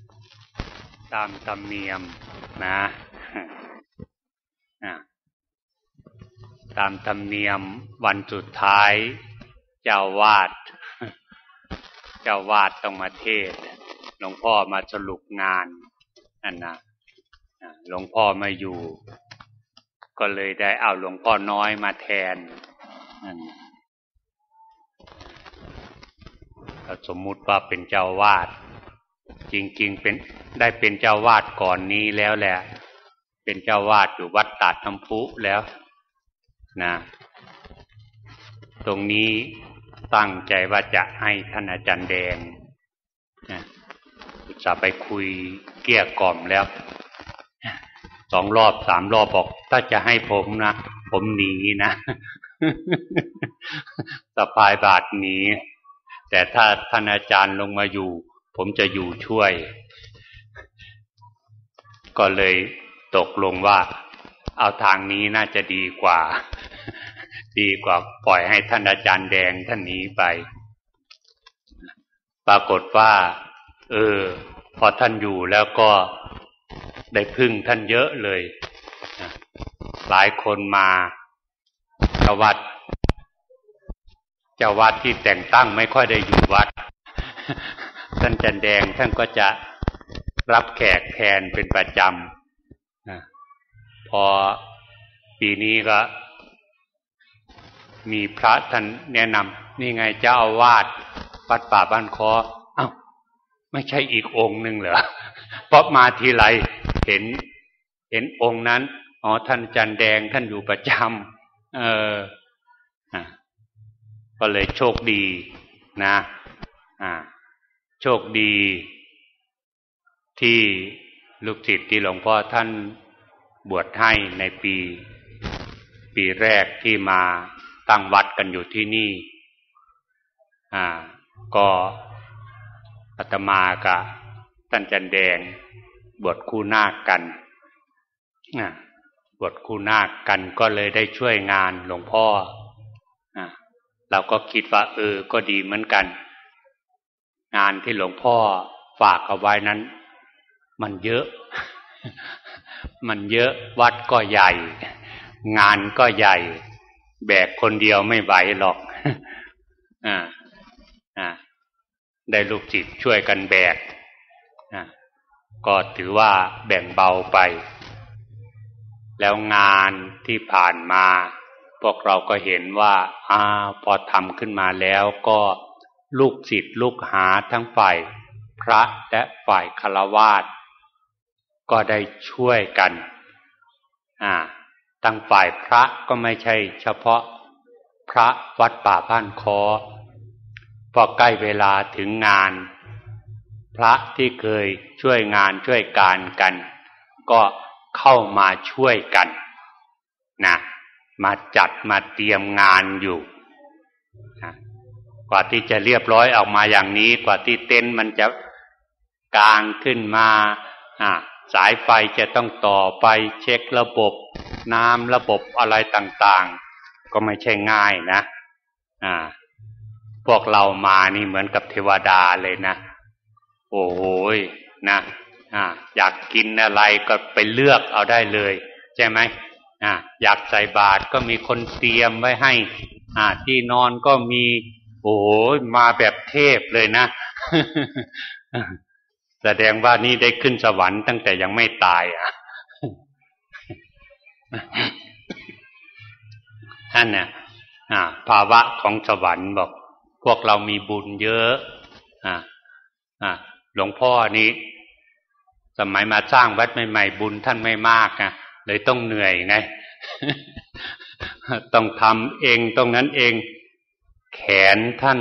ตามธรรมเนียมนะตามธรรมเนียมวันสุดท้ายเจ้าวาดต้องมาเทศหลวงพ่อมาสรุปงานนั่นนะหลวงพ่อมาอยู่ก็เลยได้เอาหลวงพ่อน้อยมาแทนนั่นสมมุติว่าเป็นเจ้าวาดจริงๆเป็นเจ้าวาดก่อนนี้แล้วแหละเป็นเจ้าวาดอยู่วัดตาดน้ำพุแล้วนะตรงนี้ตั้งใจว่าจะให้ท่านอาจารย์แดงนะจะไปคุยเกลี้ยกล่อมแล้ว2 รอบ 3 รอบบอกถ้าจะให้ผมนะผมหนีนะสะพายบาตรหนีแต่ถ้าท่านอาจารย์ลงมาอยู่ผมจะอยู่ช่วยก็เลยตกลงว่าเอาทางนี้น่าจะดีกว่าปล่อยให้ท่านอาจารย์แดงท่านหนีไปปรากฏว่าพอท่านอยู่แล้วก็ได้พึ่งท่านเยอะเลยหลายคนมาเจ้าวัดที่แต่งตั้งไม่ค่อยได้อยู่วัดท่านอาจารย์แดงท่านก็จะรับแขกแทนเป็นประจำพอปีนี้ก็มีพระท่านแนะนำนี่ไงเจ้าอาวาสวัดป่าบ้านคออ้าวไม่ใช่อีกองค์หนึ่งเหรอเพราะมาทีไรเห็นองค์นั้นท่านอาจารย์แดงท่านอยู่ประจำก็เลยโชคดีนะโชคดีที่ลูกศิษย์ที่หลวงพ่อท่านบวชให้ในปีแรกที่มาตั้งวัดกันอยู่ที่นี่ก็อาตมากับท่านอาจารย์แดงบวชคู่นาคกันบวชคู่นาคกันก็เลยได้ช่วยงานหลวงพ่อเราก็คิดว่าก็ดีเหมือนกันงานที่หลวงพ่อฝากเอาไว้นั้นมันเยอะวัดก็ใหญ่งานก็ใหญ่แบกคนเดียวไม่ไหวหรอกได้ลูกศิษย์ช่วยกันแบกก็ถือว่าแบ่งเบาไปแล้วงานที่ผ่านมาพวกเราก็เห็นว่าพอทำขึ้นมาแล้วก็ลูกศิษย์ลูกหาทั้งฝ่ายพระและฝ่ายฆราวาสก็ได้ช่วยกันตั้งฝ่ายพระก็ไม่ใช่เฉพาะพระวัดป่าบ้านคอพอใกล้เวลาถึงงานพระที่เคยช่วยงานช่วยการกันก็เข้ามาช่วยกันนะมาจัดมาเตรียมงานอยู่กว่าที่จะเรียบร้อยออกมาอย่างนี้กว่าที่เต็นท์มันจะกางขึ้นมาสายไฟจะต้องต่อไปเช็คระบบน้ำระบบอะไรต่างๆก็ไม่ใช่ง่ายนะพวกเรามานี่เหมือนกับเทวดาเลยนะโอ้โหนะอยากกินอะไรก็ไปเลือกเอาได้เลยใช่ไหมอยากใส่บาตรก็มีคนเตรียมไว้ให้ที่นอนก็มีโอ้โหมาแบบเทพเลยนะ แสดงว่านี่ได้ขึ้นสวรรค์ตั้งแต่ยังไม่ตายนั่นเนี่ยภาวะของสวรรค์บอกพวกเรามีบุญเยอะหลวงพ่อนี้สมัยมาสร้างวัดใหม่ๆบุญท่านไม่มากนะเลยต้องเหนื่อยไง ต้องทำเองตรงนั้นเองแขนท่าน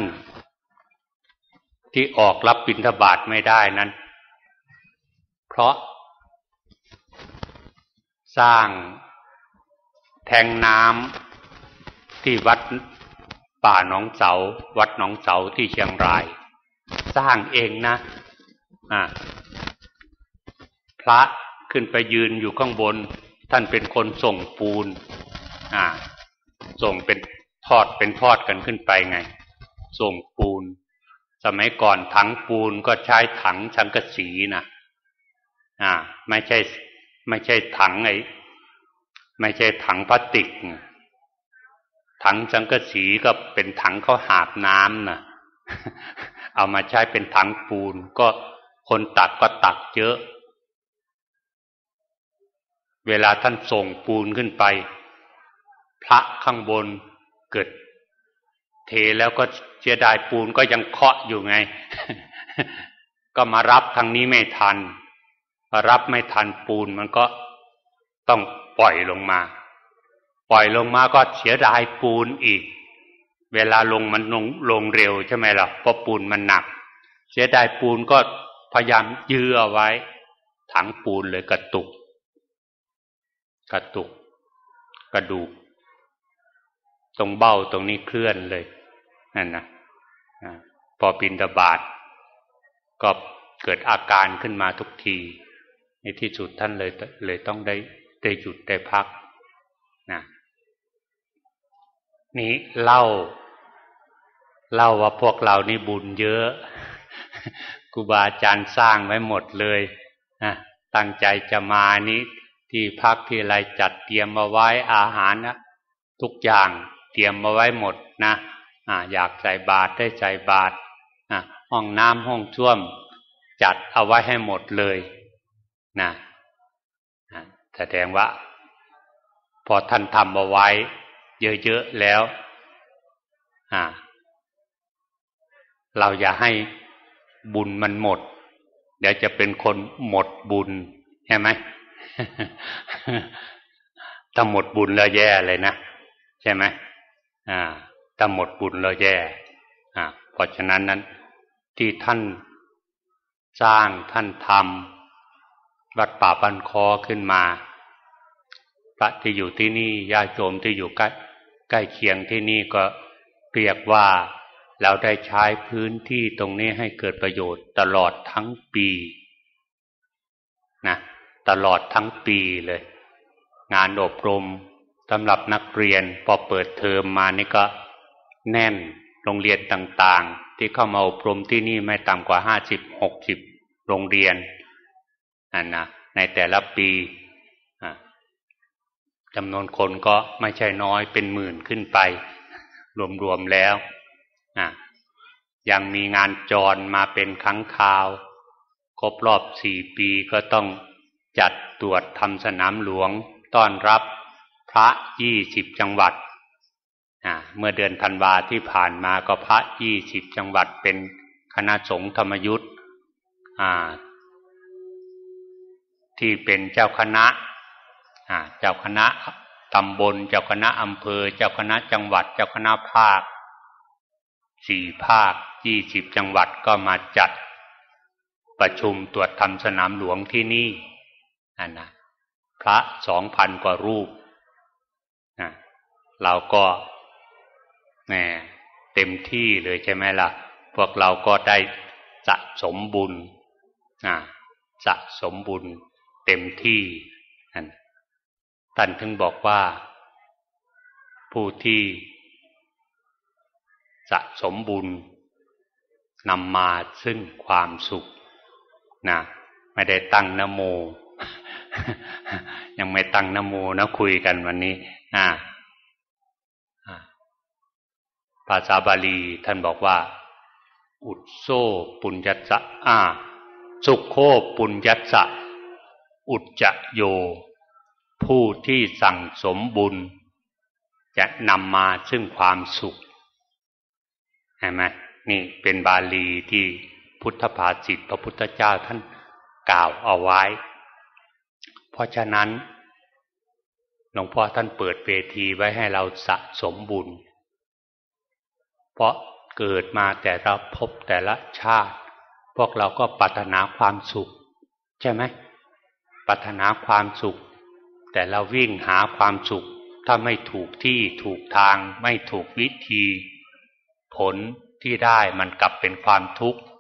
ที่ออกรับบิณฑบาตไม่ได้นั้นเพราะสร้างแทงน้ำที่วัดป่าหนองเสาวัดหนองเสาที่เชียงรายสร้างเองนะพระขึ้นไปยืนอยู่ข้างบนท่านเป็นคนส่งปูนส่งเป็นทอดกันขึ้นไปไงส่งปูนสมัยก่อนถังปูนก็ใช้ถังสังกะสีนะไม่ใช่ถังไม่ใช่ถังพลาสติกถังสังกะสีก็เป็นถังเขาหาบน้ำนะเอามาใช้เป็นถังปูนก็คนตักก็ตักเยอะเวลาท่านส่งปูนขึ้นไปพระข้างบนเกิดเทแล้วก็เสียดายปูนก็ยังเคาะอยู่ไง ก็มารับทางนี้ไม่ทันมารับไม่ทันปูนมันก็ต้องปล่อยลงมาก็เสียดายปูนอีกเวลาลงมันลงเร็วใช่ไหมล่ะเพราะปูนมันหนักเสียดายปูนก็พยายามยื้อเอาไว้ถังปูนเลยกระตุกกระดูกตรงเบ้าตรงนี้เคลื่อนเลยนั่นนะพอบิณฑบาตก็เกิดอาการขึ้นมาทุกทีในที่สุดท่านเลยต้องได้หยุดได้พักนะนี่เล่าว่าพวกเรานี่บุญเยอะครูบาอาจารย์สร้างไว้หมดเลยนะตั้งใจจะมานี้ที่พักที่อะไรจัดเตรียมมาไว้อาหารนะทุกอย่างเตรียมมาไว้หมดนะอยากใส่บาตรได้ใส่บาตรห้องน้ำห้องส้วมจัดเอาไว้ให้หมดเลยนะแสดงว่าพอท่านทำเอาไว้เยอะๆแล้วเราอย่าให้บุญมันหมดเดี๋ยวจะเป็นคนหมดบุญใช่ไหม ถ้าหมดบุญแล้วแย่เลยนะใช่ไหมถ้าหมดบุญแล้วแย่เพราะฉะนั้นที่ท่านสร้างท่านทำวัดป่าบ้านคอขึ้นมาพระที่อยู่ที่นี่ญาติโยมที่อยู่ใกล้เคียงที่นี่ก็เรียกว่าเราได้ใช้พื้นที่ตรงนี้ให้เกิดประโยชน์ตลอดทั้งปีนะตลอดทั้งปีเลยงานอบรมสำหรับนักเรียนพอเปิดเทอมมานี่ก็แน่นโรงเรียนต่างๆที่เข้ามาอบรมที่นี่ไม่ต่ำกว่า50-60โรงเรียนนะในแต่ละปีจำนวนคนก็ไม่ใช่น้อยเป็นหมื่นขึ้นไปรวมๆแล้วยังมีงานจรมาเป็นครั้งคราวครบรอบ4 ปีก็ต้องจัดตรวจทำสนามหลวงต้อนรับพระ20 จังหวัดเมื่อเดือนธันวาที่ผ่านมาก็พระ20 จังหวัดเป็นคณะสงฆ์ธรรมยุทธที่เป็นเจ้าคณะตำบลเจ้าคณะอำเภอเจ้าคณะจังหวัดเจ้าคณะภาค4 ภาค20 จังหวัดก็มาจัดประชุมตรวจทำสนามหลวงที่นี่นะพระ 2,000 กว่ารูปเราก็เต็มที่เลยใช่ไหมล่ะพวกเราก็ได้สะสมบุญสะสมบุญเต็มที่ท่านถึงบอกว่าผู้ที่สะสมบุญนำมาซึ่งความสุขไม่ได้ตั้งนะโม ยังไม่ตั้งนะโมนะคุยกันวันนี้ภาษาบาลีท่านบอกว่าอุตโซปุญญัสสะสุขโคปุญญัสสะอุจจโยผู้ที่สั่งสมบุญจะนำมาซึ่งความสุขเห็นไหมนี่เป็นบาลีที่พุทธภาษิตพระพุทธเจ้าท่านกล่าวเอาไว้เพราะฉะนั้นหลวงพ่อท่านเปิดเวทีไว้ให้เราสะสมบุญเพราะเกิดมาแต่ละภพแต่ละชาติพวกเราก็ปรารถนาความสุขใช่ไหมปรารถนาความสุขแต่เราวิ่งหาความสุขถ้าไม่ถูกที่ถูกทางไม่ถูกวิธีผลที่ได้มันกลับเป็นความทุกข์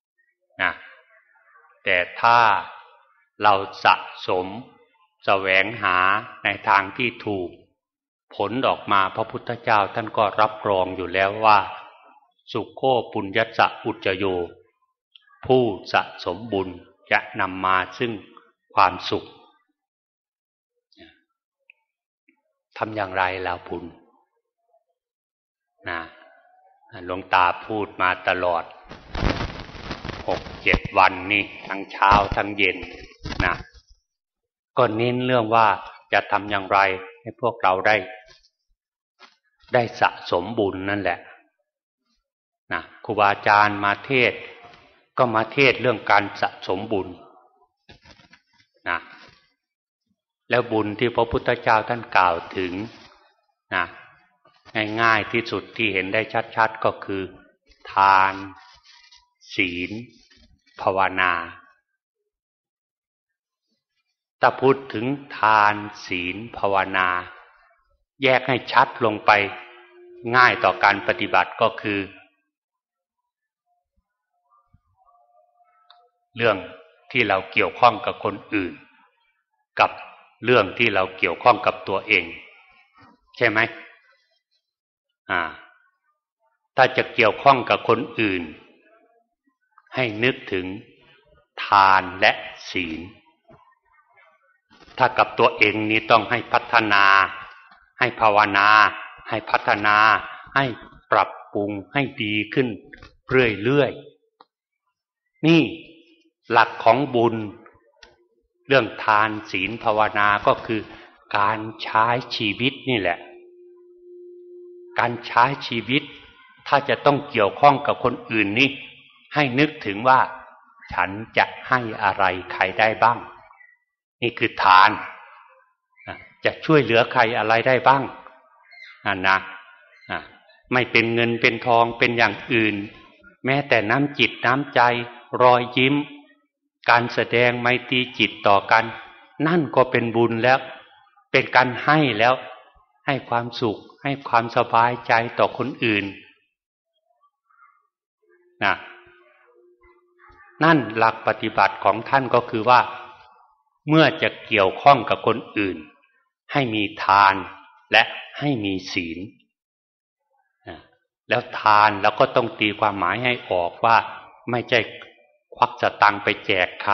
แต่ถ้าเราสะสมแสวงหาในทางที่ถูกผลออกมาพระพุทธเจ้าท่านก็รับรองอยู่แล้วว่าสุขโขปุญญัสสะอุจจโยผู้สะสมบุญจะนำมาซึ่งความสุขทำอย่างไรแล้วบุญนะหลวงตาพูดมาตลอด6-7 วันนี่ทั้งเช้าทั้งเย็นนะก็เน้นเรื่องว่าจะทำอย่างไรให้พวกเราได้สะสมบุญนั่นแหละนะครูบาอาจารย์มาเทศก็มาเทศเรื่องการสะสมบุญนะแล้วบุญที่พระพุทธเจ้าท่านกล่าวถึงนะง่ายๆที่สุดที่เห็นได้ชัดๆก็คือทานศีลภาวนาถ้าพูดถึงทานศีลภาวนาแยกให้ชัดลงไปง่ายต่อการปฏิบัติก็คือเรื่องที่เราเกี่ยวข้องกับคนอื่นกับเรื่องที่เราเกี่ยวข้องกับตัวเองใช่ไหมถ้าจะเกี่ยวข้องกับคนอื่นให้นึกถึงทานและศีลถ้ากับตัวเองนี้ต้องให้พัฒนาให้ภาวนาให้พัฒนาให้ปรับปรุงให้ดีขึ้นเรื่อยๆนี่หลักของบุญเรื่องทานศีลภาวนาก็คือการใช้ชีวิตนี่แหละการใช้ชีวิตถ้าจะต้องเกี่ยวข้องกับคนอื่นนี่ให้นึกถึงว่าฉันจะให้อะไรใครได้บ้างนี่คือทานจะช่วยเหลือใครอะไรได้บ้างนะไม่เป็นเงินเป็นทองเป็นอย่างอื่นแม้แต่น้ำจิตน้ำใจรอยยิ้มการแสดงไมตรีจิตต่อกันนั่นก็เป็นบุญแล้วเป็นการให้แล้วให้ความสุขให้ความสบายใจต่อคนอื่นนะนั่นหลักปฏิบัติของท่านก็คือว่าเมื่อจะเกี่ยวข้องกับคนอื่นให้มีทานและให้มีศีลแล้วทานเราก็ต้องตีความหมายให้ออกว่าไม่ใช่ควักสตังค์ไปแจกใคร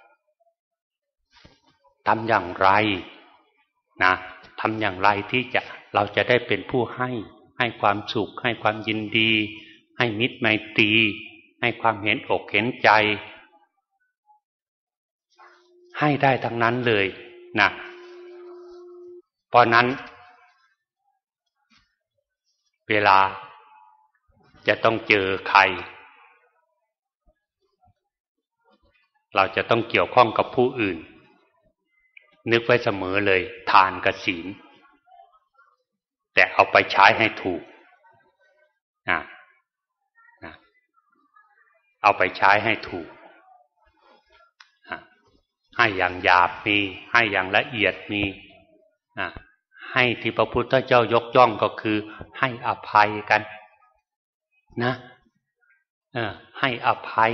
ทำอย่างไรนะทำอย่างไรที่เราจะได้เป็นผู้ให้ความสุขให้ความยินดีให้มิตรไมตรีให้ความเห็นอกเห็นใจให้ได้ทั้งนั้นเลยนะเพราะนั้นเวลาจะต้องเจอใครเราจะต้องเกี่ยวข้องกับผู้อื่นนึกไว้เสมอเลยทานกับศีลแต่เอาไปใช้ให้ถูกเอาไปใช้ให้ถูกให้อย่างหยาบมีให้อย่างละเอียดมีให้ที่พระพุทธเจ้ายกย่องก็คือให้อภัยกันนะให้อภัย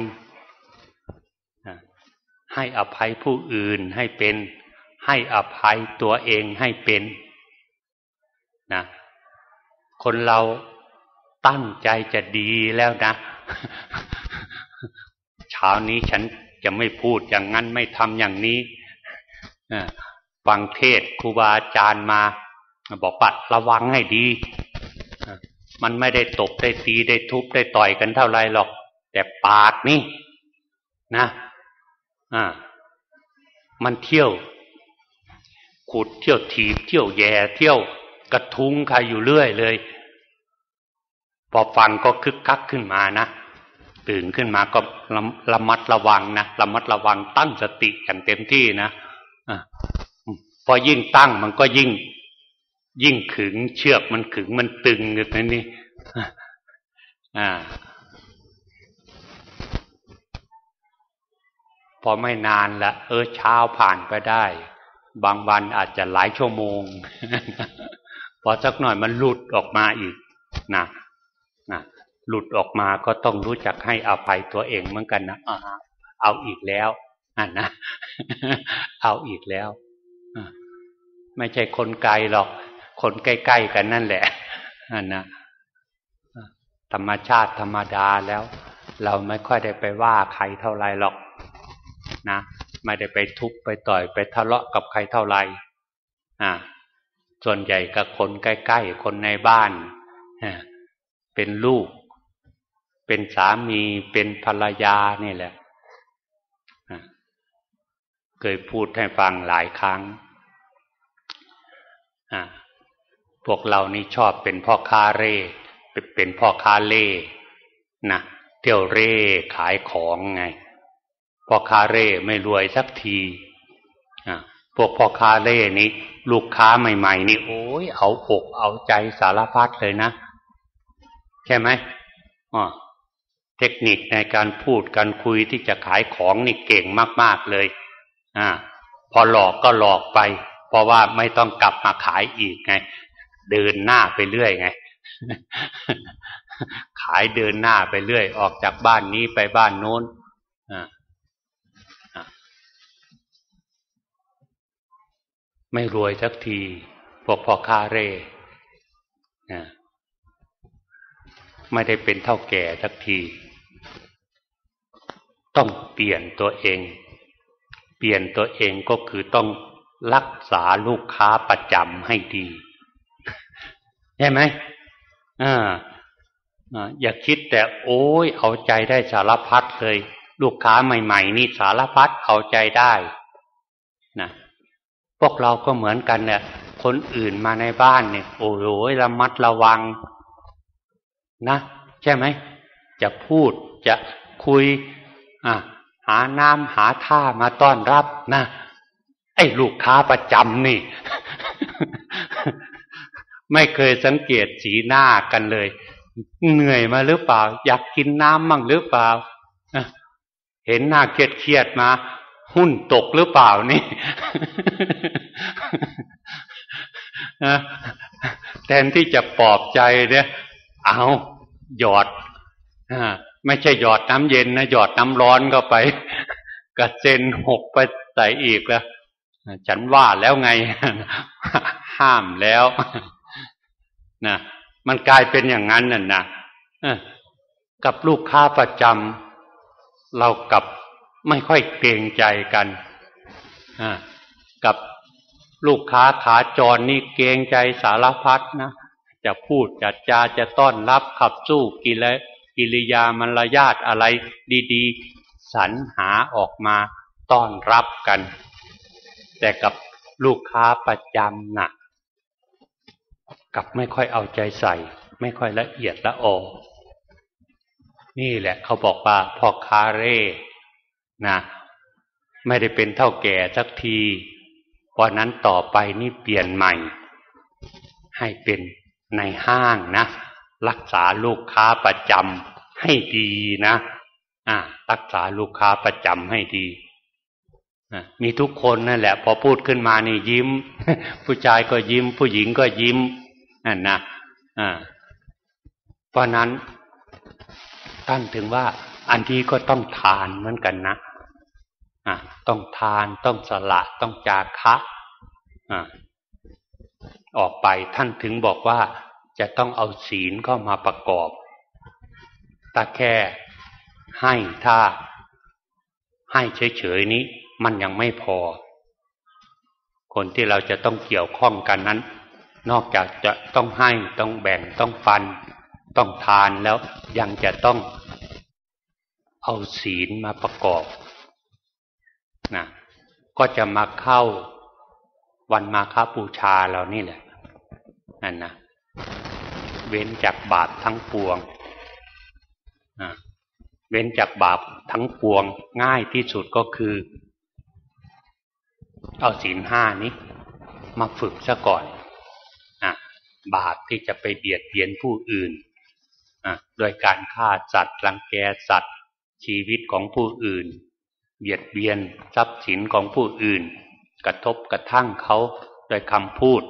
ให้อภัยผู้อื่นให้เป็นให้อภัยตัวเองให้เป็นนะคนเราตั้งใจจะดีแล้วนะเช้านี้ฉันจะไม่พูดอย่างนั้นไม่ทำอย่างนี้ฟังเทศครูบาอาจารย์มาบอกปัดระวังให้ดีมันไม่ได้ตบได้ตีได้ทุบได้ต่อยกันเท่าไรหรอกแต่ปากนี่นะมันเที่ยวขุดเที่ยวถีบเที่ยวแย่เที่ยวกระทุ้งใครอยู่เรื่อยเลยพอฟังก็คึกคักขึ้นมานะตื่นขึ้นมาก็ระมัดระวังนะระมัดระวังตั้งสติอย่างเต็มที่นะพอยิ่งตั้งมันก็ยิ่งขึงเชือกมันขึงมันตึงอย่างนี้พอไม่นานละเช้าผ่านไปได้บางวันอาจจะหลายชั่วโมงพอสักหน่อยมันหลุดออกมาอีกนะหลุดออกมาก็ต้องรู้จักให้อภัยตัวเองเหมือนกันนะเอาอีกแล้วนะเอาอีกแล้วไม่ใช่คนไกลหรอกคนใกล้ๆกันนั่นแหละนะธรรมชาติธรรมดาแล้วเราไม่ค่อยได้ไปว่าใครเท่าไรหรอกนะไม่ได้ไปทุบไปต่อยไปทะเลาะกับใครเท่าไรส่วนใหญ่กับคนใกล้ๆคนในบ้านเป็นลูกเป็นสามีเป็นภรรยานี่แหละเคยพูดให้ฟังหลายครั้งพวกเรานี่ชอบเป็นพ่อค้าเร่เป็นพ่อค้าเล่นะเที่ยวเร่ขายของไงพ่อค้าเร่ไม่รวยสักทีพวกพ่อค้าเร่นี้ลูกค้าใหม่ๆนี่โอ้ยเอาอกเอาใจสารพัดเลยนะใช่ไหมเทคนิคในการพูดการคุยที่จะขายของนี่เก่งมากๆเลยพอหลอกก็หลอกไปเพราะว่าไม่ต้องกลับมาขายอีกไงเดินหน้าไปเรื่อยไงขายเดินหน้าไปเรื่อยออกจากบ้านนี้ไปบ้านโน้นไม่รวยสักทีพวกพ่อค้าเร่ไม่ได้เป็นเท่าแก่สักทีต้องเปลี่ยนตัวเองเปลี่ยนตัวเองก็คือต้องรักษาลูกค้าประจำให้ดีใช่ไหมอย่าคิดแต่โอ้ยเอาใจได้สารพัดเลยลูกค้าใหม่ๆนี่สารพัดเอาใจได้นะพวกเราก็เหมือนกันเนี่ยคนอื่นมาในบ้านเนี่ยโอ้โหระมัดระวังนะใช่ไหมจะพูดจะคุยหาน้ำหาท่ามาต้อนรับนะไอ้ลูกค้าประจำนี่ ไม่เคยสังเกตสีหน้ากันเลยเหนื่อยมาหรือเปล่าอยากกินน้ำมั่งหรือเปล่าเห็นหน้าเครียดมาหุ้นตกหรือเปล่านี่ แทนที่จะปลอบใจเนี่ยเอาหยอดไม่ใช่หยอดน้ำเย็นนะหยอดน้ำร้อนเข้าไปกระเซ็นหกไปใส่อีกแล้วฉันว่าแล้วไง ห้ามแล้วนะมันกลายเป็นอย่างนั้นน่ะนะกับลูกค้าประจำเรากับไม่ค่อยเกรงใจกันกับลูกค้าขาจรนี่เกรงใจสารพัดนะจะพูดจะจาจะต้อนรับขับสู้กิริยามารยาทอะไรดีๆสรรหาออกมาต้อนรับกันแต่กับลูกค้าประจำน่ะกับไม่ค่อยเอาใจใส่ไม่ค่อยละเอียดละออนี่แหละเขาบอกว่าพ่อค้าเร่นะไม่ได้เป็นเท่าแก่สักทีเพราะนั้นต่อไปนี่เปลี่ยนใหม่ให้เป็นในห้างนะรักษาลูกค้าประจำให้ดีนะรักษาลูกค้าประจำให้ดีมีทุกคนนั่นแหละพอพูดขึ้นมานี่ยิ้มผู้ชายก็ยิ้มผู้หญิงก็ยิ้มนั่นนะเพราะนั้นท่านถึงว่าอันที่ก็ต้องทานเหมือนกันนะต้องทานต้องสละต้องจาคะออกไปท่านถึงบอกว่าจะต้องเอาศีลเข้ามาประกอบถ้าแค่ให้ถ้าให้เฉยๆนี้มันยังไม่พอคนที่เราจะต้องเกี่ยวข้องกันนั้นนอกจากจะต้องให้ต้องแบ่งต้องปันต้องทานแล้วยังจะต้องเอาศีลมาประกอบนะก็จะมาเข้าวันมาฆบูชาเรานี่แหละนั่นนะเว้นจากบาปทั้งปวงเว้นจากบาปทั้งปวงง่ายที่สุดก็คือเอาศีลห้านี้มาฝึกซะก่อนบาปที่จะไปเบียดเบียนผู้อื่นโดยการฆ่าสัตว์รังแกสัตว์ชีวิตของผู้อื่นเบียดเบียนทรัพย์สินของผู้อื่นกระทบกระทั่งเขาโดยคำพูด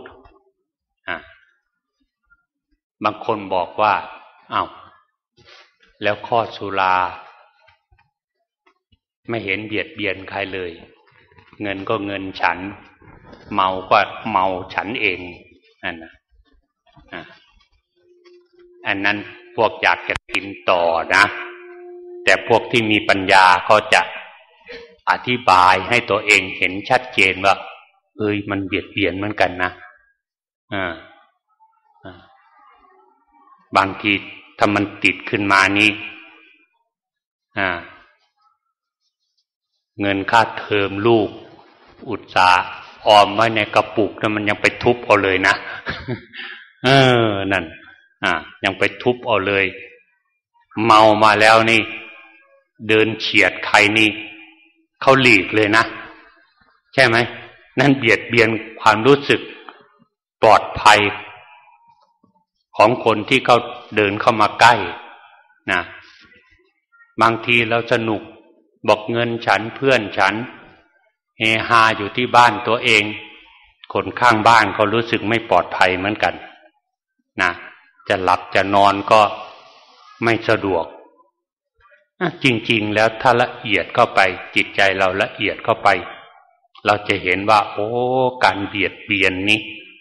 บางคนบอกว่าอ้าวแล้วข้อสุราไม่เห็นเบียดเบียนใครเลยเงินก็เงินฉันเมาก็เมาฉันเองนั่นนะอันนั้นพวกอยากจะกินต่อนะแต่พวกที่มีปัญญาเขาจะอธิบายให้ตัวเองเห็นชัดเจนว่ามันเบียดเบียนเหมือนกันนะบางทีถ้ามันติดขึ้นมานี่เงินค่าเทอมลูกอุตสาห์ออมไว้ในกระปุกแล้วมันยังไปทุบเอาเลยนะนั่นยังไปทุบเอาเลยเมามาแล้วนี่เดินเฉียดใครนี่เขาหลีกเลยนะใช่ไหมนั่นเบียดเบียนความรู้สึกปลอดภัยของคนที่เขาเดินเข้ามาใกล้นะบางทีเราสนุกบอกเงินฉันเพื่อนฉันเฮฮาอยู่ที่บ้านตัวเองคนข้างบ้านเขารู้สึกไม่ปลอดภัยเหมือนกันนะจะหลับจะนอนก็ไม่สะดวกจริงๆแล้วถ้าละเอียดเข้าไปจิตใจเราละเอียดเข้าไปเราจะเห็นว่าการเบียดเบียนนี้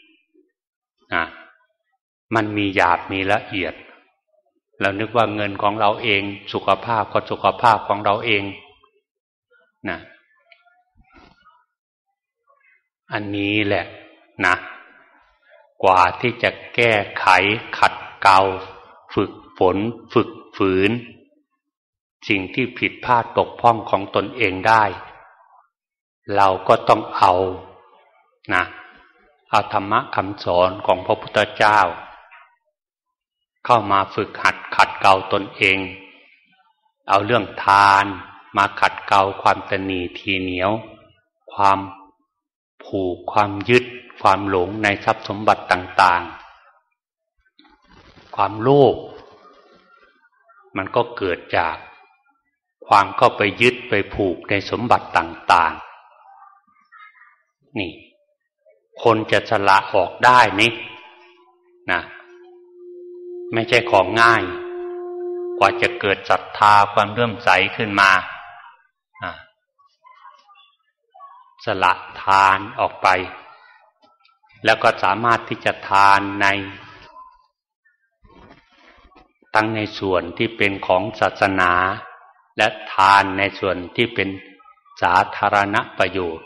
มันมีหยาบมีละเอียดเรานึกว่าเงินของเราเองสุขภาพก็สุขภาพของเราเองนะอันนี้แหละนะกว่าที่จะแก้ไขขัดเกลาฝึกฝนฝึกฝืนสิ่งที่ผิดพลาดตกพร่องของตนเองได้เราก็ต้องเอาธรรมะคำสอนของพระพุทธเจ้าเข้ามาฝึกหัดขัดเกลาตนเองเอาเรื่องทานมาขัดเกลาความตณีทีเหนียวความผูกความยึดความหลงในทรัพย์สมบัติต่างๆความโลภมันก็เกิดจากความเข้าไปยึดไปผูกในสมบัติต่างๆนี่คนจะสละออกได้นี่นะไม่ใช่ของง่ายกว่าจะเกิดศรัทธาความเลื่อมใสขึ้นมาสละทานออกไปแล้วก็สามารถที่จะทานในทั้งในส่วนที่เป็นของศาสนาและทานในส่วนที่เป็นสาธารณประโยชน์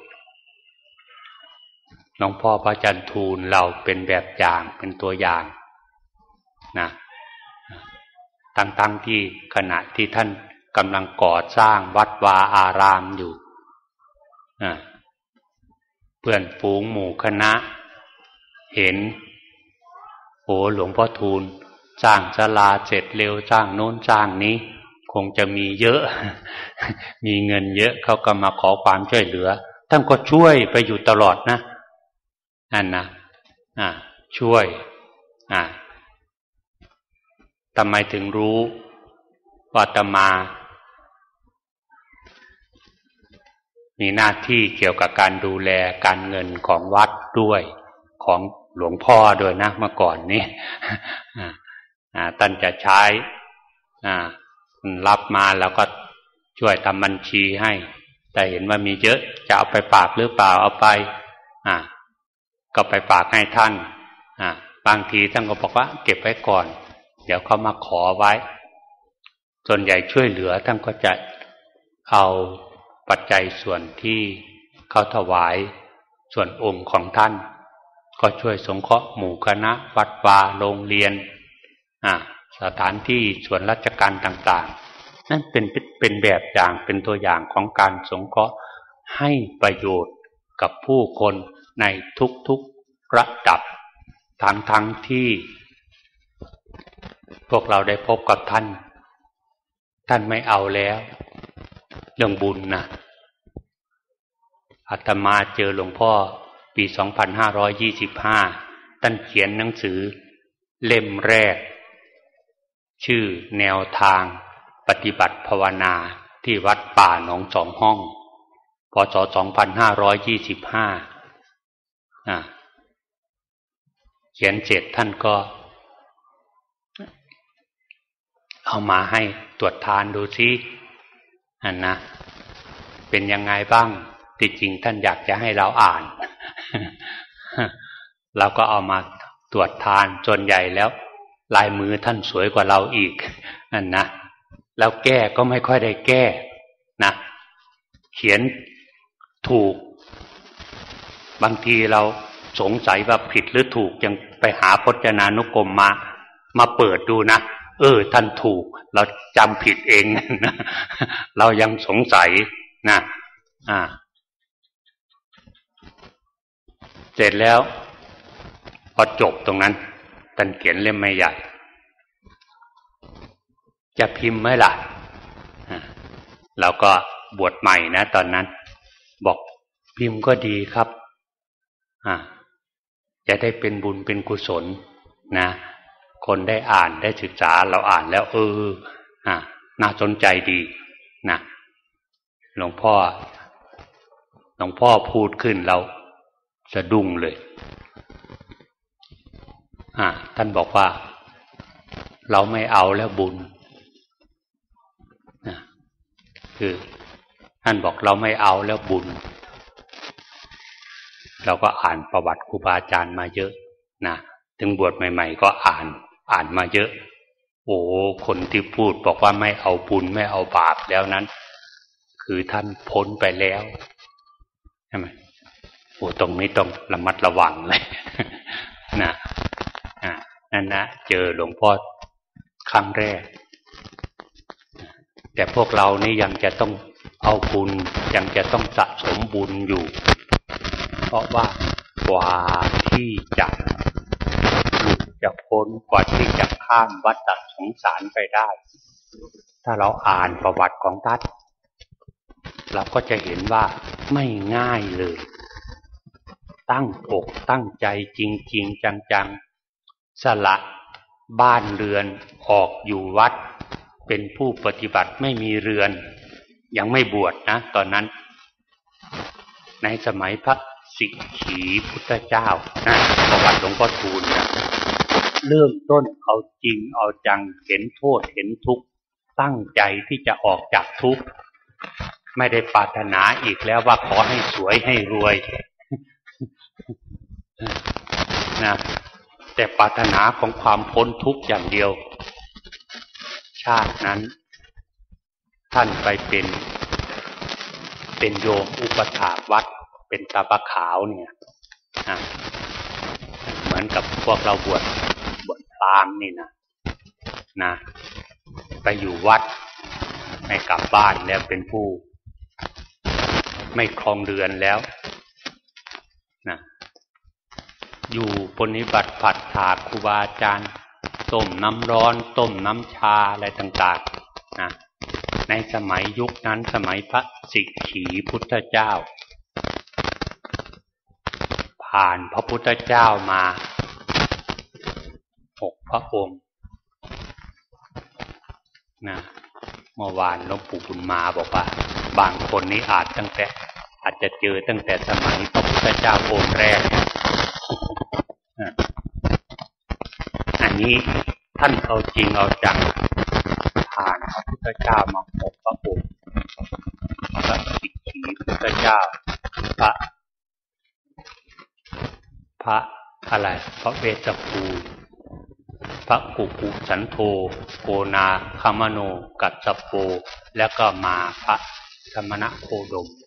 หลวงพ่อพระอาจารย์ทูลเราเป็นแบบอย่างเป็นตัวอย่างนะทั้งที่ขณะที่ท่านกำลังก่อสร้างวัดวาอารามอยู่เพื่อนฝูงหมู่คณะเห็นหลวงพ่อทูลสร้างศาลาเสร็จเร็วสร้างโน้นสร้างนี้คงจะมีเยอะ มีเงินเยอะเขาก็มาขอความช่วยเหลือท่านก็ช่วยไปอยู่ตลอดนะนั่นนะช่วยทำไมถึงรู้ว่าอาตมามีหน้าที่เกี่ยวกับการดูแลการเงินของวัดด้วยของหลวงพ่อด้วยนะเมื่อก่อนนี้ท่านจะใช้รับมาแล้วก็ช่วยทำบัญชีให้แต่เห็นว่ามีเยอะจะเอาไปฝากหรือเปล่าเอาไปก็ไปฝากให้ท่านบางทีท่านก็บอกว่าเก็บไว้ก่อนเดี๋ยวเขามาขอไว้ส่วนใหญ่ช่วยเหลือท่านก็จะเอาปัจจัยส่วนที่เขาถวายส่วนองค์ของท่านก็ช่วยสงเคราะห์หมู่คณะวัดวาโรงเรียนสถานที่ส่วนราชการต่างๆนั่นเป็นแบบอย่างเป็นตัวอย่างของการสงเคราะห์ให้ประโยชน์กับผู้คนในทุกๆระดับทั้งที่พวกเราได้พบกับท่านไม่เอาแล้วเรื่องบุญนะอาตมาเจอหลวงพ่อปี 2525 ท่านเขียนหนังสือเล่มแรกชื่อแนวทางปฏิบัติภาวนาที่วัดป่าหนองสองห้องพ.ศ. 2525เขียนเสร็จท่านก็เอามาให้ตรวจทานดูซินะเป็นยังไงบ้างที่จริงท่านอยากจะให้เราอ่าน เราก็เอามาตรวจทานส่วนใหญ่แล้วลายมือท่านสวยกว่าเราอีกนั่นนะแล้วแก้ก็ไม่ค่อยได้แก้นะเขียนถูกบางทีเราสงสัยว่าผิดหรือถูกยังไปหาพจนานุกรมมาเปิดดูนะท่านถูกเราจำผิดเองนะเรายังสงสัยนะเสร็จแล้วพอจบตรงนั้นท่านเขียนเล่มไม่ใหญ่จะพิมพ์ไหมล่ะเราก็บวชใหม่นะตอนนั้นบอกพิมพ์ก็ดีครับจะได้เป็นบุญเป็นกุศลนะคนได้อ่านได้ศึกษาเราอ่านแล้วน่าสนใจดีนะหลวงพ่อพูดขึ้นเราสะดุ้งเลยท่านบอกว่าเราไม่เอาแล้วบุญคือท่านบอกเราไม่เอาแล้วบุญเราก็อ่านประวัติครูบาอาจารย์มาเยอะนะถึงบวชใหม่ๆก็อ่านมาเยอะคนที่พูดบอกว่าไม่เอาบุญไม่เอาบาปแล้วนั้นคือท่านพ้นไปแล้วใช่ไหมตรงนี้ต้องระมัดระวังเลยนะนั่นนะเจอหลวงพ่อครั้งแรกแต่พวกเรานี่ยังจะต้องเอาบุญยังจะต้องสะสมบุญอยู่เพราะว่ากว่าที่จะหลุดจะพ้นกว่าที่จะข้ามวัฏสงสารไปได้ถ้าเราอ่านประวัติของท่านเราก็จะเห็นว่าไม่ง่ายเลยตั้งอกตั้งใจจริงๆจังๆสละบ้านเรือนออกอยู่วัดเป็นผู้ปฏิบัติไม่มีเรือนยังไม่บวชนะตอนนั้นในสมัยพระสิกขีพุทธเจ้านะประวัติหลวงพ่อทูลนะเริ่มต้นเอาจริงเอาจังเห็นโทษเห็นทุกข์ตั้งใจที่จะออกจากทุกข์ไม่ได้ปรารถนาอีกแล้วว่าขอให้สวยให้รวยนะแต่ปรารถนาของความพ้นทุกข์อย่างเดียวชาตินั้นท่านไปเป็นโยมอุปถากวัดเป็นตาบะขาวเนี่ยเหมือนกับพวกเราบวชพราหมณ์นี่นะไปอยู่วัดไม่กลับบ้านแล้วเป็นผู้ไม่ครองเรือนแล้วนะอยู่ปฏิบัติผัดถากครูบาอาจารย์ต้มน้ำร้อนต้มน้ำชาอะไรต่างๆนะในสมัยยุคนั้นสมัยพระสิกขีพุทธเจ้าผ่านพระพุทธเจ้ามา6 พระองค์นะเมื่อวานหลวงปู่บุญมาบอกว่าบางคนนี้อาจจะเจอตั้งแต่สมัยพระพุทธเจ้าองค์แรกอันนี้ท่านเอาจริงเอาจังผ่านพระพุทธเจ้ามา6 พระองค์พระสิกขีพุทธเจ้าพระอะไรพระเวสสัภูพระกุกุสันโธโกนาคามโนกัสสโปแล้วก็มาพระสมณโคดม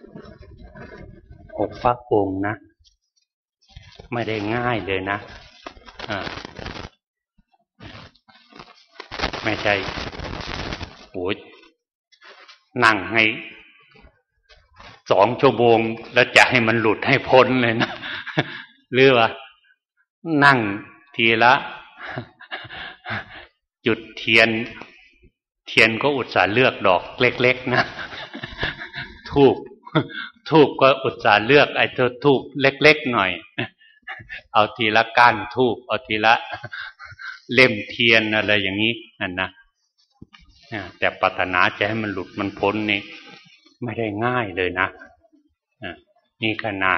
6 พระองค์นะไม่ได้ง่ายเลยนะไม่ใช่นั่งให้2 ชั่วโมงแล้วจะให้มันหลุดให้พ้นเลยนะหรือว่านั่งทีละจุดเทียนก็อุตส่าห์เลือกดอกเล็กๆนะธูปก็อุตส่าห์เลือกไอ้ธูปเล็กๆหน่อยเอาทีละก้านธูปเอาทีละเล่มเทียนอะไรอย่างนี้นั่นนะแต่ปรารถนาจะให้มันหลุดมันพ้นนี่ไม่ได้ง่ายเลยนะนี่ขนาด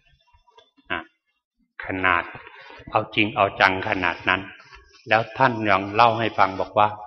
เอาจริงเอาจังขนาดนั้นแล้วท่านยังเล่าให้ฟังบอกว่า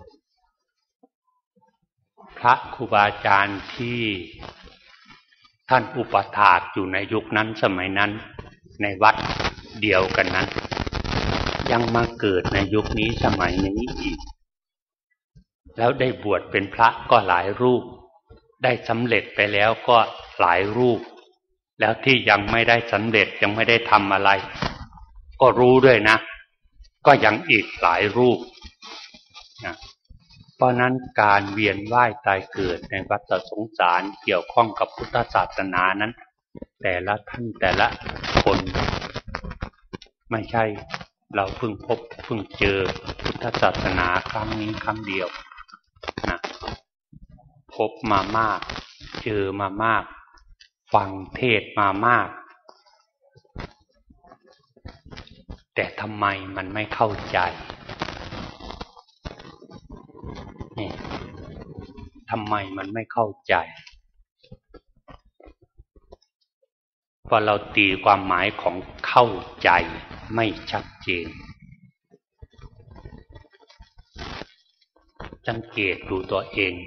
พระครูบาอาจารย์ที่ท่านอุปถากอยู่ในยุคนั้นสมัยนั้นในวัดเดียวกันนั้นยังมาเกิดในยุคนี้สมัยนี้อีกแล้วได้บวชเป็นพระก็หลายรูปได้สำเร็จไปแล้วก็หลายรูปแล้วที่ยังไม่ได้สำเร็จยังไม่ได้ทำอะไรก็รู้ด้วยนะก็ยังอีกหลายรูปนะเพราะนั้นการเวียนว่ายตายเกิดในวัฏสงสารเกี่ยวข้องกับพุทธศาสนานั้นแต่ละท่านแต่ละคนไม่ใช่เราเพิ่งพบเพิ่งเจอพุทธศาสนาครั้งนี้ครั้งเดียวนะพบมามากเจอมามากฟังเทศมามากแต่ทำไมมันไม่เข้าใจนี่ทำไมมันไม่เข้าใจเพราะเราตีความหมายของเข้าใจไม่ชัดเจนสังเกตดูตัวเอง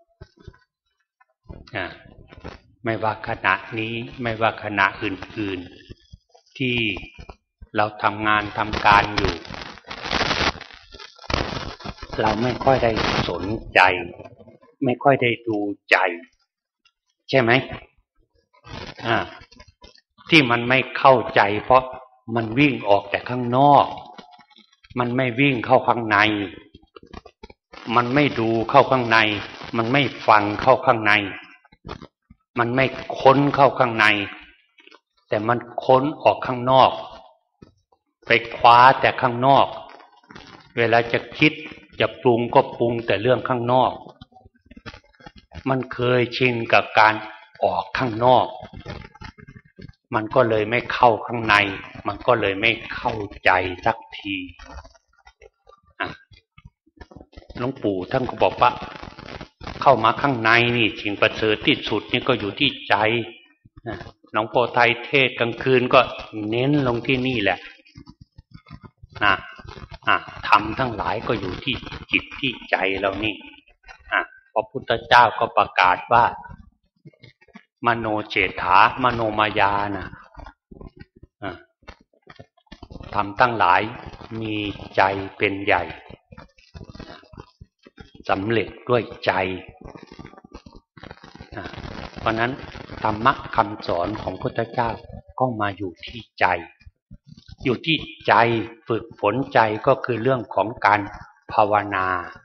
ไม่ว่าขณะนี้ไม่ว่าขณะอื่นๆที่เราทำงานทำการอยู่เราไม่ค่อยได้สนใจไม่ค่อยได้ดูใจใช่ไหมที่มันไม่เข้าใจเพราะมันวิ่งออกแต่ข้างนอกมันไม่วิ่งเข้าข้างในมันไม่ดูเข้าข้างในมันไม่ฟังเข้าข้างในมันไม่ค้นเข้าข้างในแต่มันค้นออกข้างนอกไปคว้าแต่ข้างนอกเวลาจะคิดจะปรุงก็ปรุงแต่เรื่องข้างนอกมันเคยชินกับการออกข้างนอกมันก็เลยไม่เข้าข้างในมันก็เลยไม่เข้าใจสักทีหลวงปู่ท่านก็บอกว่าเข้ามาข้างในนี่สิ่งประเสริฐที่สุดนี่ก็อยู่ที่ใจหลวงพ่อไทยเทศกลางคืนก็เน้นลงที่นี่แหละธรรมทั้งหลายก็อยู่ที่จิตที่ใจเรานี่พระพุทธเจ้าก็ประกาศว่ามโนเจถามโนมายานะธรรมทั้งหลายมีใจเป็นใหญ่สำเร็จด้วยใจเพราะนั้นธรรมะคำสอนของพระพุทธเจ้าก็มาอยู่ที่ใจอยู่ที่ใจฝึกฝนใจก็คือเรื่องของการภาวนา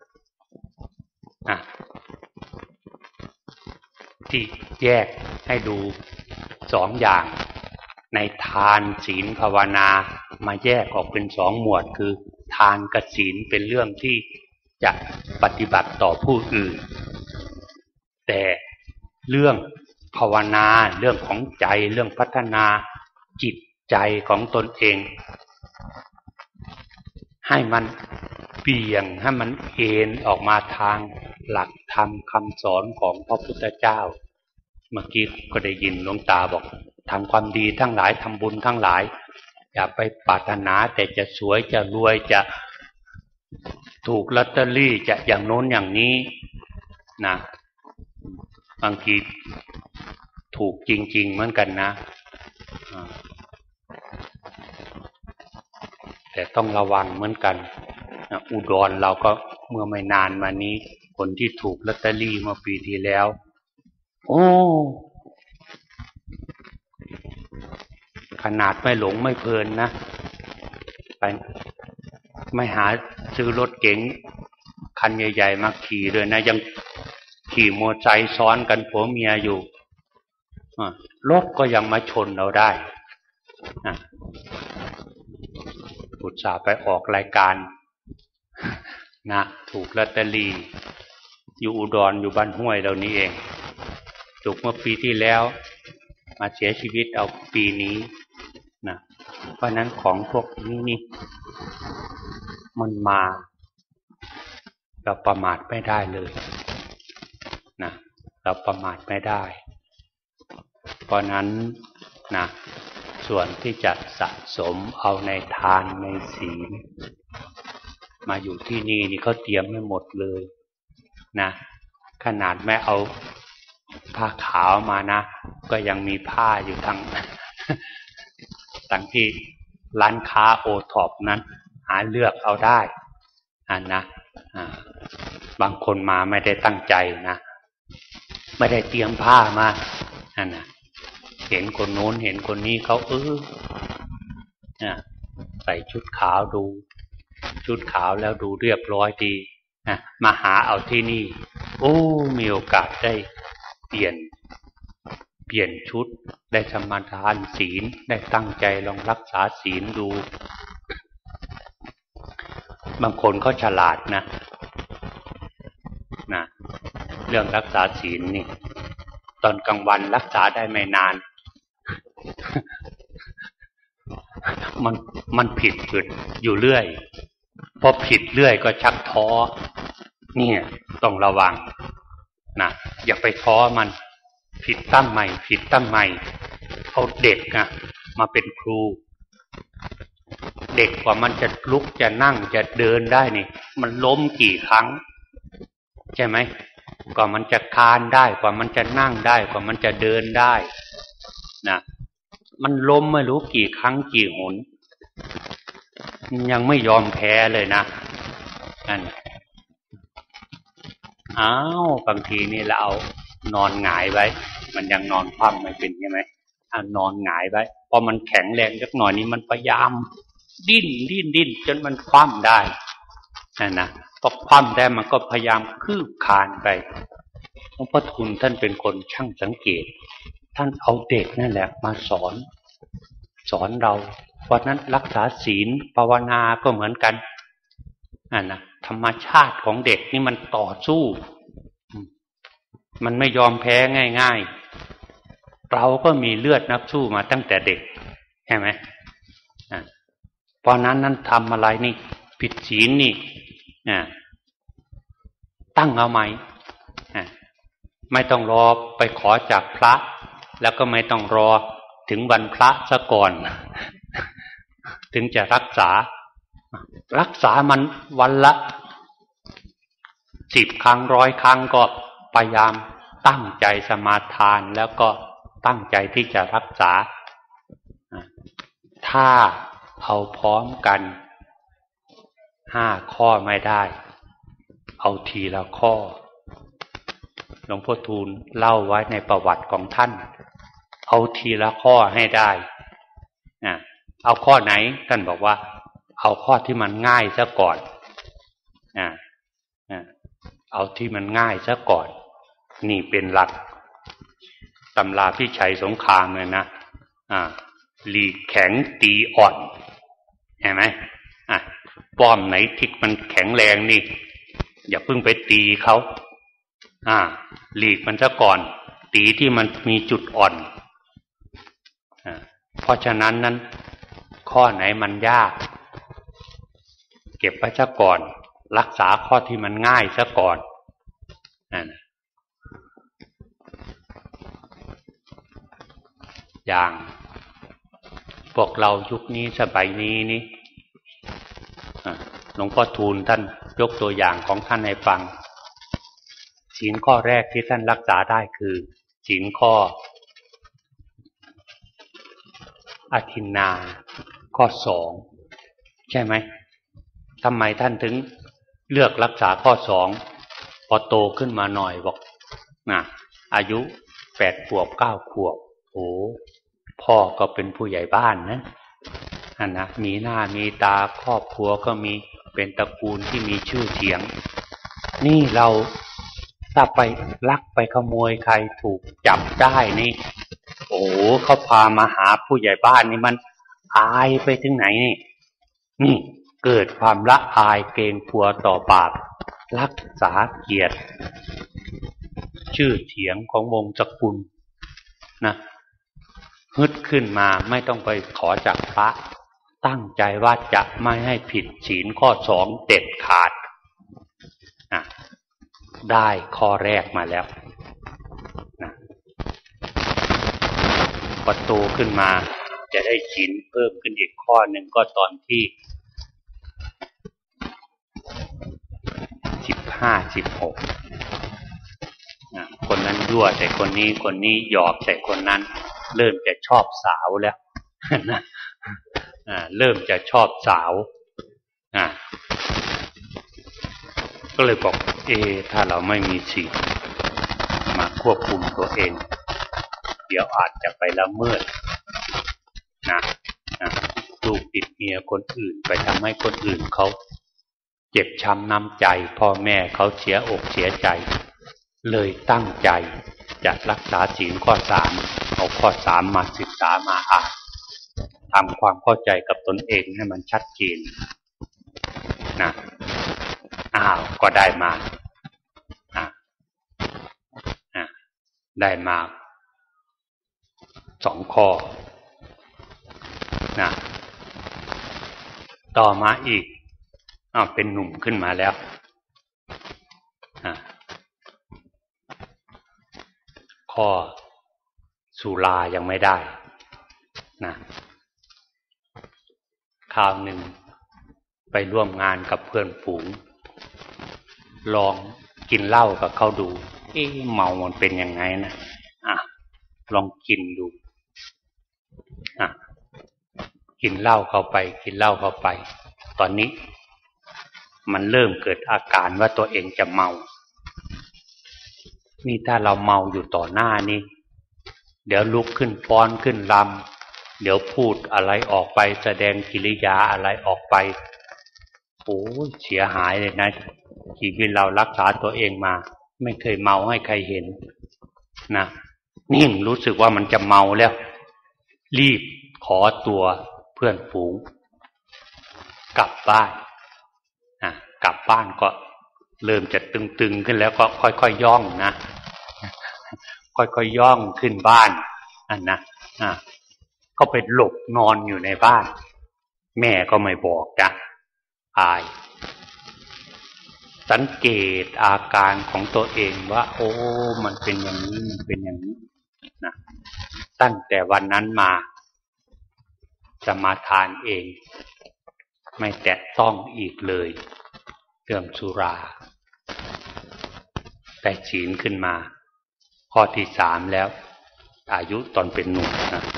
ที่แยกให้ดูสองอย่างในทานศีลภาวนามาแยกออกเป็นสองหมวดคือทานกับศีลเป็นเรื่องที่จะปฏิบัติต่อผู้อื่นแต่เรื่องภาวนาเรื่องของใจเรื่องพัฒนาจิตใจของตนเองให้มันเบี่ยงให้มันเอ็นออกมาทางหลักธรรมคำสอนของพระพุทธเจ้าเมื่อกี้ก็ได้ยินหลวงตาบอกทำความดีทั้งหลายทำบุญทั้งหลายอย่าไปปรารถนาแต่จะสวยจะรวยจะถูกลอตเตอรี่จะอย่างโน้นอย่างนี้นะบางทีถูกจริงๆเหมือนกันนะแต่ต้องระวังเหมือนกันอุดรเราก็เมื่อไม่นานมานี้คนที่ถูกลอตเตอรี่เมื่อปีที่แล้วโอ้ขนาดไม่หลงไม่เพลินนะไปไม่หาซื้อรถเก๋งคันใหญ่ๆมาขี่ด้วยนะยังขี่มอเตอร์ไซค์ซ้อนกันผัวเมียอยู่รถก็ยังมาชนเราได้อุตส่าห์ไปออกรายการนะถูกลอตเตอรี่อยู่อุดรอยู่บ้านห้วยเรานี้เองถูกเมื่อปีที่แล้วมาเสียชีวิตเอาปีนี้นะเพราะนั้นของพวกนี้นี่มันมาเราประมาทไม่ได้เลยนะเราประมาทไม่ได้เพราะนั้นนะส่วนที่จะสะสมเอาในทานในศีลมาอยู่ที่นี่เขาเตรียมให้หมดเลยนะขนาดไม่เอาผ้าขาวมานะก็ยังมีผ้าอยู่ทั้งที่ร้านค้าโอท็อปนั้นหาเลือกเอาได้นะบางคนมาไม่ได้ตั้งใจนะไม่ได้เตรียมผ้ามานะเห็นคนโน้นเห็นคนนี้เขาใส่ชุดขาวดูชุดขาวแล้วดูเรียบร้อยดีมาหาเอาที่นี่มีโอกาสได้เปลี่ยนชุดได้สมาทานศีลได้ตั้งใจลองรักษาศีลดูบางคนเขาฉลาดนะเรื่องรักษาศีลนี่ตอนกลางวันรักษาได้ไม่นานมันผิดอยู่เรื่อยพอผิดเรื่อยก็ชักท้อเนี่ยต้องระวังนะอย่าไปท้อมันผิดตั้งใหม่ผิดตั้งใหม่เอาเด็กมาเป็นครูเด็กกว่ามันจะลุกจะนั่งจะเดินได้นี่มันล้มกี่ครั้งใช่ไหมกว่ามันจะคลานได้กว่ามันจะนั่งได้กว่ามันจะเดินได้นะมันล้มไม่รู้กี่ครั้งกี่หนยังไม่ยอมแพ้เลยนะนั่นบางทีนี่เราเอานอนหงายไว้มันยังนอนคว่ำไม่เป็นใช่ไหมนอนหงายไว้พอมันแข็งแรงสักหน่อยนี้มันพยายามดิ้นจนมันคว่ำได้นะพอคว่ำได้มันก็พยายามคืบคลานไปหลวงพ่อทุนท่านเป็นคนช่างสังเกตท่านเอาเด็กนั่นแหละมาสอนเราเพราะนั้นรักษาศีลภาวนาก็เหมือนกันนะธรรมชาติของเด็กนี่มันต่อสู้มันไม่ยอมแพ้ง่ายๆเราก็มีเลือดนักสู้มาตั้งแต่เด็กใช่ไหมเพราะนั้นทำอะไรนี่ผิดศีลนี่ตั้งเอาใหม่ไม่ต้องรอไปขอจากพระแล้วก็ไม่ต้องรอถึงวันพระซะก่อนถึงจะรักษามันวันละ10 ครั้ง100 ครั้งก็พยายามตั้งใจสมาทานแล้วก็ตั้งใจที่จะรักษาถ้าเอาพร้อมกัน5 ข้อไม่ได้เอาทีละข้อหลวงพ่อทูลเล่าไว้ในประวัติของท่านเอาทีละข้อให้ได้เอาข้อไหนท่านบอกว่าเอาข้อที่มันง่ายซะก่อนเอาที่มันง่ายซะก่อนนี่เป็นหลักตำราพิชัยสงครามเลยนะหลีกแข็งตีอ่อนเห็นไหมป้อมไหนที่มันแข็งแรงนี่อย่าเพิ่งไปตีเขาหลีกมันซะก่อนตีที่มันมีจุดอ่อนเพราะฉะนั้นข้อไหนมันยากเก็บไว้ซะก่อนรักษาข้อที่มันง่ายซะก่อนอย่างพวกเรายุคนี้สมัยนี้นี่หลวงพ่อทูลท่านยกตัวอย่างของท่านให้ฟังศีลข้อแรกที่ท่านรักษาได้คือศีลข้ออทินนาข้อ2ใช่ไหมทำไมท่านถึงเลือกรักษาข้อ2พอโตขึ้นมาหน่อยบอกอายุ8 ขวบ 9 ขวบพ่อก็เป็นผู้ใหญ่บ้านนะมีหน้ามีตาครอบครัวก็มีเป็นตระกูลที่มีชื่อเสียงนี่เราถ้าไปลักไปขโมยใครถูกจับได้นี่เขาพามาหาผู้ใหญ่บ้านนี่มันอายไปถึงไหนนี่เกิดความละอายเกรงกลัวต่อบาปรักษาเกียรติชื่อเสียงของวงศ์สกุลนะฮึดขึ้นมาไม่ต้องไปขอจากพระตั้งใจว่าจะไม่ให้ผิดศีลข้อ2เด็ดขาดได้ข้อแรกมาแล้วพอโตขึ้นมาจะได้ศีลเพิ่มขึ้นอีกข้อหนึ่งก็ตอนที่15-16คนนั้นยั่วใส่คนนี้คนนี้หยอกใส่คนนั้นเริ่มจะชอบสาวแล้วเริ่มจะชอบสาวอ่าก็เลยบอกถ้าเราไม่มีศีลมาควบคุมตัวเองเดี๋ยวอาจจะไปละเมิดนะลูกติดเมียคนอื่นไปทำให้คนอื่นเขาเจ็บช้ำน้ำใจพ่อแม่เขาเสียอกเสียใจเลยตั้งใจจะรักษาศีลข้อ3เอาข้อ3มาศึกษามาอ่านทำความเข้าใจกับตนเองให้มันชัดเจนนะก็ได้มาได้มา2 ข้อนะต่อมาอีกเป็นหนุ่มขึ้นมาแล้วข้อสุรายังไม่ได้นะคราวหนึ่งไปร่วมงานกับเพื่อนฝูงลองกินเหล้ากับเขาดูเมามันเป็นยังไงนะลองกินดูกินเหล้าเข้าไปตอนนี้มันเริ่มเกิดอาการว่าตัวเองจะเมานี่ถ้าเราเมาอยู่ต่อหน้านี่เดี๋ยวลุกขึ้นฟ้อนขึ้นรำเดี๋ยวพูดอะไรออกไปแสดงกิริยาอะไรออกไปโอ้เสียหายเลยนะชีวิตเรารักษาตัวเองมาไม่เคยเมาให้ใครเห็นนะนี่รู้สึกว่ามันจะเมาแล้วรีบขอตัวเพื่อนฝูงกลับบ้านกลับบ้านก็เริ่มจะตึงๆขึ้นแล้วก็ค่อยๆย่องนะค่อยๆย่องขึ้นบ้านนะก็ไปหลบนอนอยู่ในบ้านแม่ก็ไม่บอกจ้ะอายสังเกตอาการของตัวเองว่าโอ้มันเป็นอย่างนี้มันเป็นอย่างนี้นะตั้งแต่วันนั้นมาสมาทานเองไม่แตะต้องอีกเลยเรื่องสุราแต่ศีลขึ้นมาข้อที่3แล้วอายุตอนเป็นหนุ่ม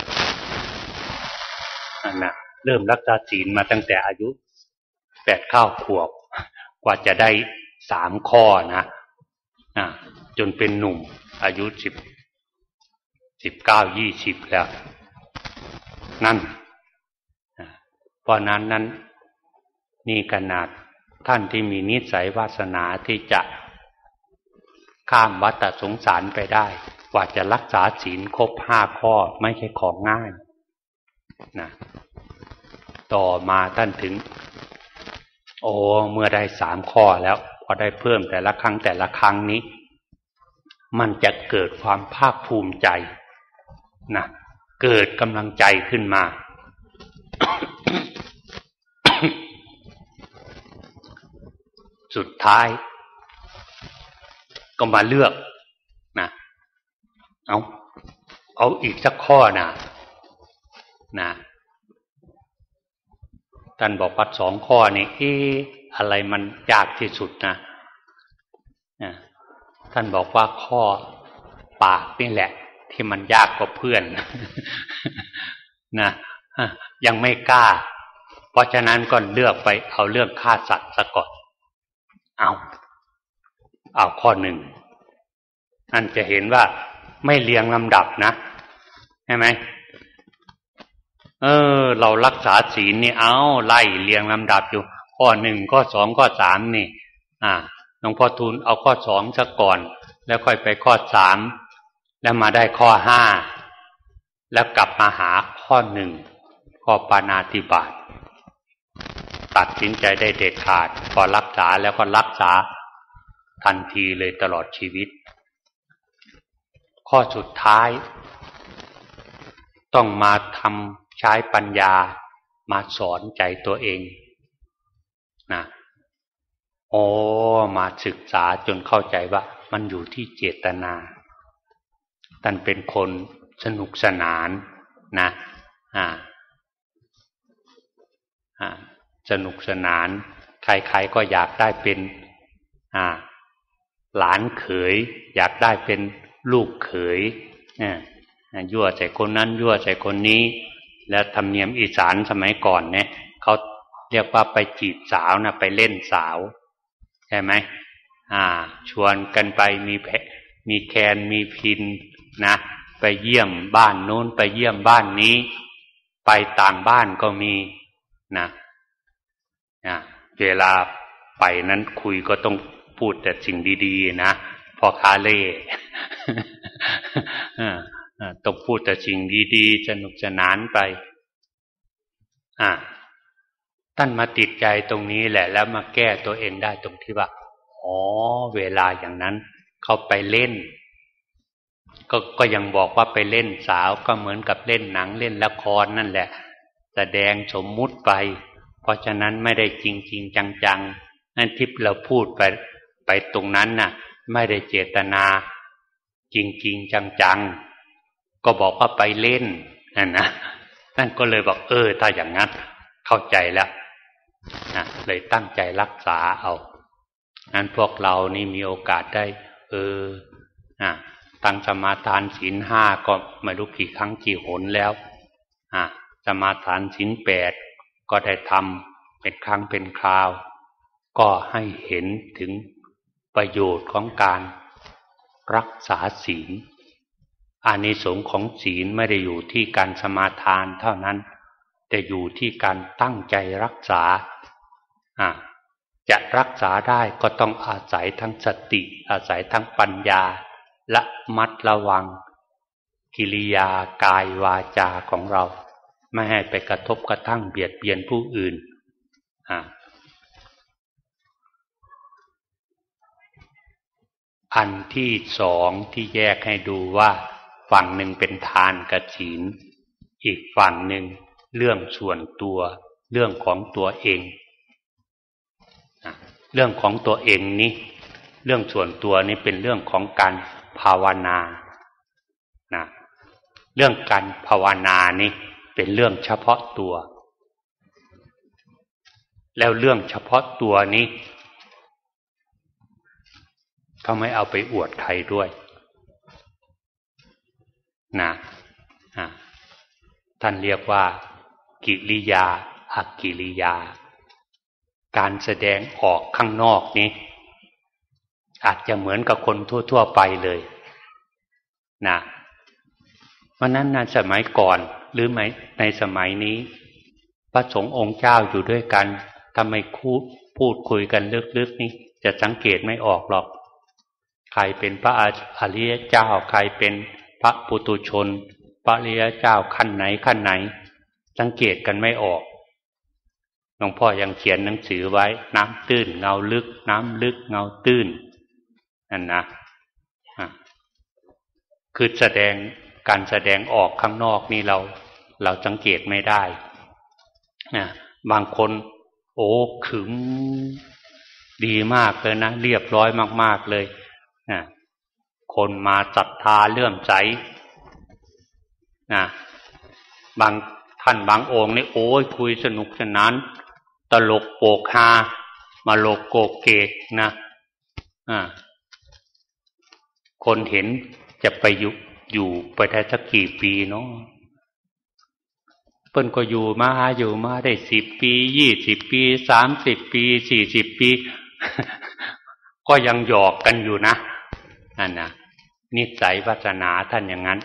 นะเริ่มรักษาศีลมาตั้งแต่อายุ8-9 ขวบกว่าจะได้3 ข้อนะจนเป็นหนุ่มอายุ19-20แล้วนั่นเพราะนั้นนี่ขนาดท่านที่มีนิสัยวาสนาที่จะข้ามวัฏสงสารไปได้กว่าจะรักษาศีลครบ5 ข้อไม่ใช่ของง่ายนะต่อมาท่านถึงเมื่อได้3 ข้อแล้วพอได้เพิ่มแต่ละครั้งนี้มันจะเกิดความภาคภูมิใจนะเกิดกำลังใจขึ้นมา สุดท้ายก็มาเลือกนะเอาอีกสักข้อนะท่านบอกว่า2 ข้อนี้อะไรมันยากที่สุดนะท่านบอกว่าข้อปากนี่แหละที่มันยากกว่าเพื่อนนะยังไม่กล้าเพราะฉะนั้นก็เลือกไปเอาเรื่องฆ่าสัตว์ซะก่อนเอาข้อ1ท่านจะเห็นว่าไม่เรียงลำดับนะใช่ไหมเรารักษาศีลนี่ไล่เรียงลำดับอยู่ข้อ1ข้อ2ข้อ3นี่หลวงพ่อทูลเอาข้อ2ซะก่อนแล้วค่อยไปข้อ3แล้วมาได้ข้อ5แล้วกลับมาหาข้อ1ข้อปาณาติบาตตัดสินใจได้เด็ดขาดพอรักษาแล้วก็รักษาทันทีเลยตลอดชีวิตข้อสุดท้ายต้องมาทำใช้ปัญญามาสอนใจตัวเองนะมาศึกษาจนเข้าใจว่ามันอยู่ที่เจตนาท่านเป็นคนสนุกสนานนะสนุกสนานใครๆก็อยากได้เป็นหลานเขยอยากได้เป็นลูกเขยยั่วใส่คนนั้นยั่วใส่คนนี้และธรรมเนียมอีสานสมัยก่อนเนี่ยเขาเรียกว่าไปจีบสาวนะไปเล่นสาวใช่ไหมชวนกันไปมีแคนมีพินนะไปเยี่ยมบ้านโน้นไปเยี่ยมบ้านนี้ไปต่างบ้านก็มีนะเวลาไปนั้นคุยก็ต้องพูดแต่สิ่งดีๆนะพอค้าเล่ ต้องพูดแต่สิ่งดีๆสนุกสนานไปท่านมาติดใจตรงนี้แหละแล้วมาแก้ตัวเองได้ตรงที่ว่าเวลาอย่างนั้นเขาไปเล่นก็ยังบอกว่าไปเล่นสาวก็เหมือนกับเล่นหนังเล่นละครนั่นแหละแสดงสมมุติไปเพราะฉะนั้นไม่ได้จริงๆจังๆนั่นที่เราพูดไปตรงนั้นน่ะไม่ได้เจตนาจริงๆจังๆก็บอกว่าไปเล่นนะนั่นก็เลยบอกถ้าอย่างนั้นเข้าใจแล้วเลยตั้งใจรักษาเอางั้นพวกเรานี่มีโอกาสได้ตั้งสมาทานศีล5ก็ไม่รู้กี่ครั้งกี่หนแล้วสมาทานศีล8ก็ได้ทำเป็นครั้งเป็นคราวก็ให้เห็นถึงประโยชน์ของการรักษาศีลอานิสงส์ของศีลไม่ได้อยู่ที่การสมาทานเท่านั้นแต่อยู่ที่การตั้งใจรักษาจะรักษาได้ก็ต้องอาศัยทั้งสติอาศัยทั้งปัญญาและมัดระวังกิริยากายวาจาของเราไม่ให้ไปกระทบกระทั่งเบียดเบียนผู้อื่นอันที่สองที่แยกให้ดูว่าฝั่งหนึ่งเป็นทานกับศีลอีกฝั่งหนึ่งเรื่องส่วนตัวเรื่องของตัวเองเรื่องของตัวเองนี้เรื่องส่วนตัวนี้เป็นเรื่องของการภาวนาเรื่องการภาวนานี้เป็นเรื่องเฉพาะตัวแล้วเรื่องเฉพาะตัวนี้เขาไม่เอาไปอวดใครด้วยท่านเรียกว่ากิริยาอกิริยาการแสดงออกข้างนอกนี้อาจจะเหมือนกับคนทั่วๆไปเลยเพราะนั้นในสมัยก่อนหรือในสมัยนี้พระสงฆ์องค์เจ้าอยู่ด้วยกันทำไมพูดคุยกันลึกๆนี่จะสังเกตไม่ออกหรอกใครเป็นพระอริยเจ้าใครเป็นพระปุถุชนพระอริยเจ้าขั้นไหนสังเกตกันไม่ออกหลวงพ่อยังเขียนหนังสือไว้น้ำตื้นเงาลึกน้ำลึกเงาตื้นนั่นนะคือการแสดงออกข้างนอกนี่เราสังเกตไม่ได้บางคนขึงดีมากเลยนะเรียบร้อยมากๆเลยคนมาศรัทธาเลื่อมใสบางท่านบางองค์นี่คุยสนุกสนานตลกโปกฮามาโลกโกเกกนะคนเห็นจะไปอยู่ไปได้สักกี่ปีเนาะเพิ่นก็อยู่มาได้10 ปี20 ปี30 ปี40 ปีก็ยังหยอกกันอยู่นะนั่นนะนิสัยวาสนาท่านอย่างนั้น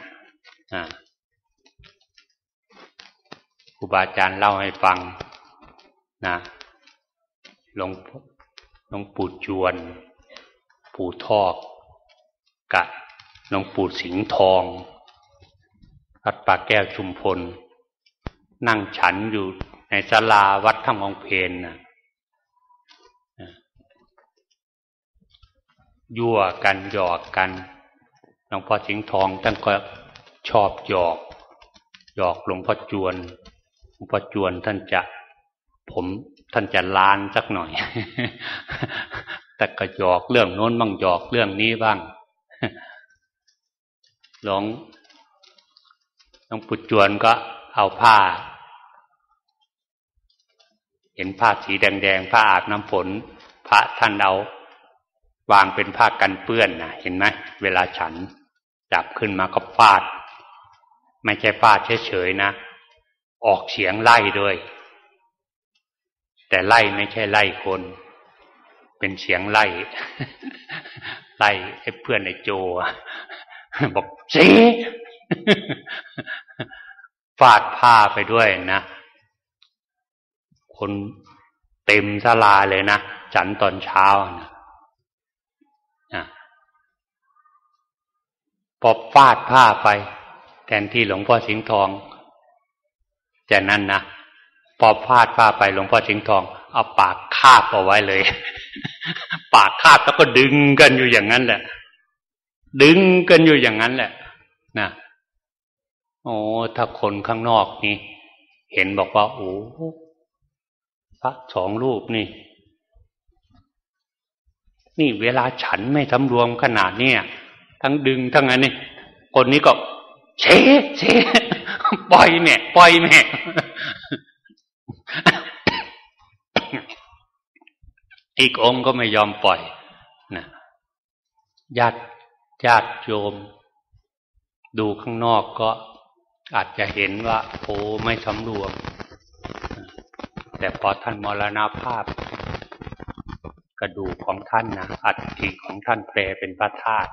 ครูบาอาจารย์เล่าให้ฟังนะหลวงปู่จวนปู่ทอกกับหลวงปู่สิงห์ทองวัดป่าแก้วชุมพลนั่งฉันอยู่ในศาลาวัดถ้ำองเพนนะยั่วกันหยอกกันหลวงพ่อสิงห์ทองท่านก็ชอบหยอกหลวงพ่อจวนท่านจะล้านสักหน่อย แต่ก็หยอกเรื่องโน้นบ้างหยอกเรื่องนี้บ้างหลวงปู่จวนก็เอาผ้าเห็นผ้าสีแดงๆผ้าอาบน้ำฝนพระท่านเอาวางเป็นผ้ากันเปื้อนนะเห็นไหมเวลาฉันจับขึ้นมาก็ฟาดไม่ใช่ฟาดเฉยๆนะออกเสียงไล่ด้วยแต่ไล่ไม่ใช่ไล่คนเป็นเสียงไล่ไล่ไอ้เพื่อนไอ้โจบอกสิฟาดผ้าไปด้วยนะคนเต็มศาลาเลยนะฉันตอนเช้านะพอฟาดผ้าไปแทนที่หลวงพ่อสิงห์ทองแต่นั้นนะพอฟาดผ้าไปหลวงพ่อสิงห์ทองเอาปากคาบเอาไว้เลยปากคาบแล้วก็ดึงกันอยู่อย่างนั้นแหละดึงกันอยู่อย่างนั้นแหละนะโอ้ถ้าคนข้างนอกนี่เห็นบอกว่าโอ้พระสองรูปนี่เวลาฉันไม่สำรวมขนาดนี้ทั้งดึงทั้งอันนี้คนนี้ก็เชปล่อยแม่อีกองค์ก็ไม่ยอมปล่อยนะญาติโยมดูข้างนอกก็อาจจะเห็นว่าโอ้ไม่สำรวมแต่พอท่านมรณภาพกระดูกของท่านนะอัฐิของท่านแปลเป็นพระธาตุ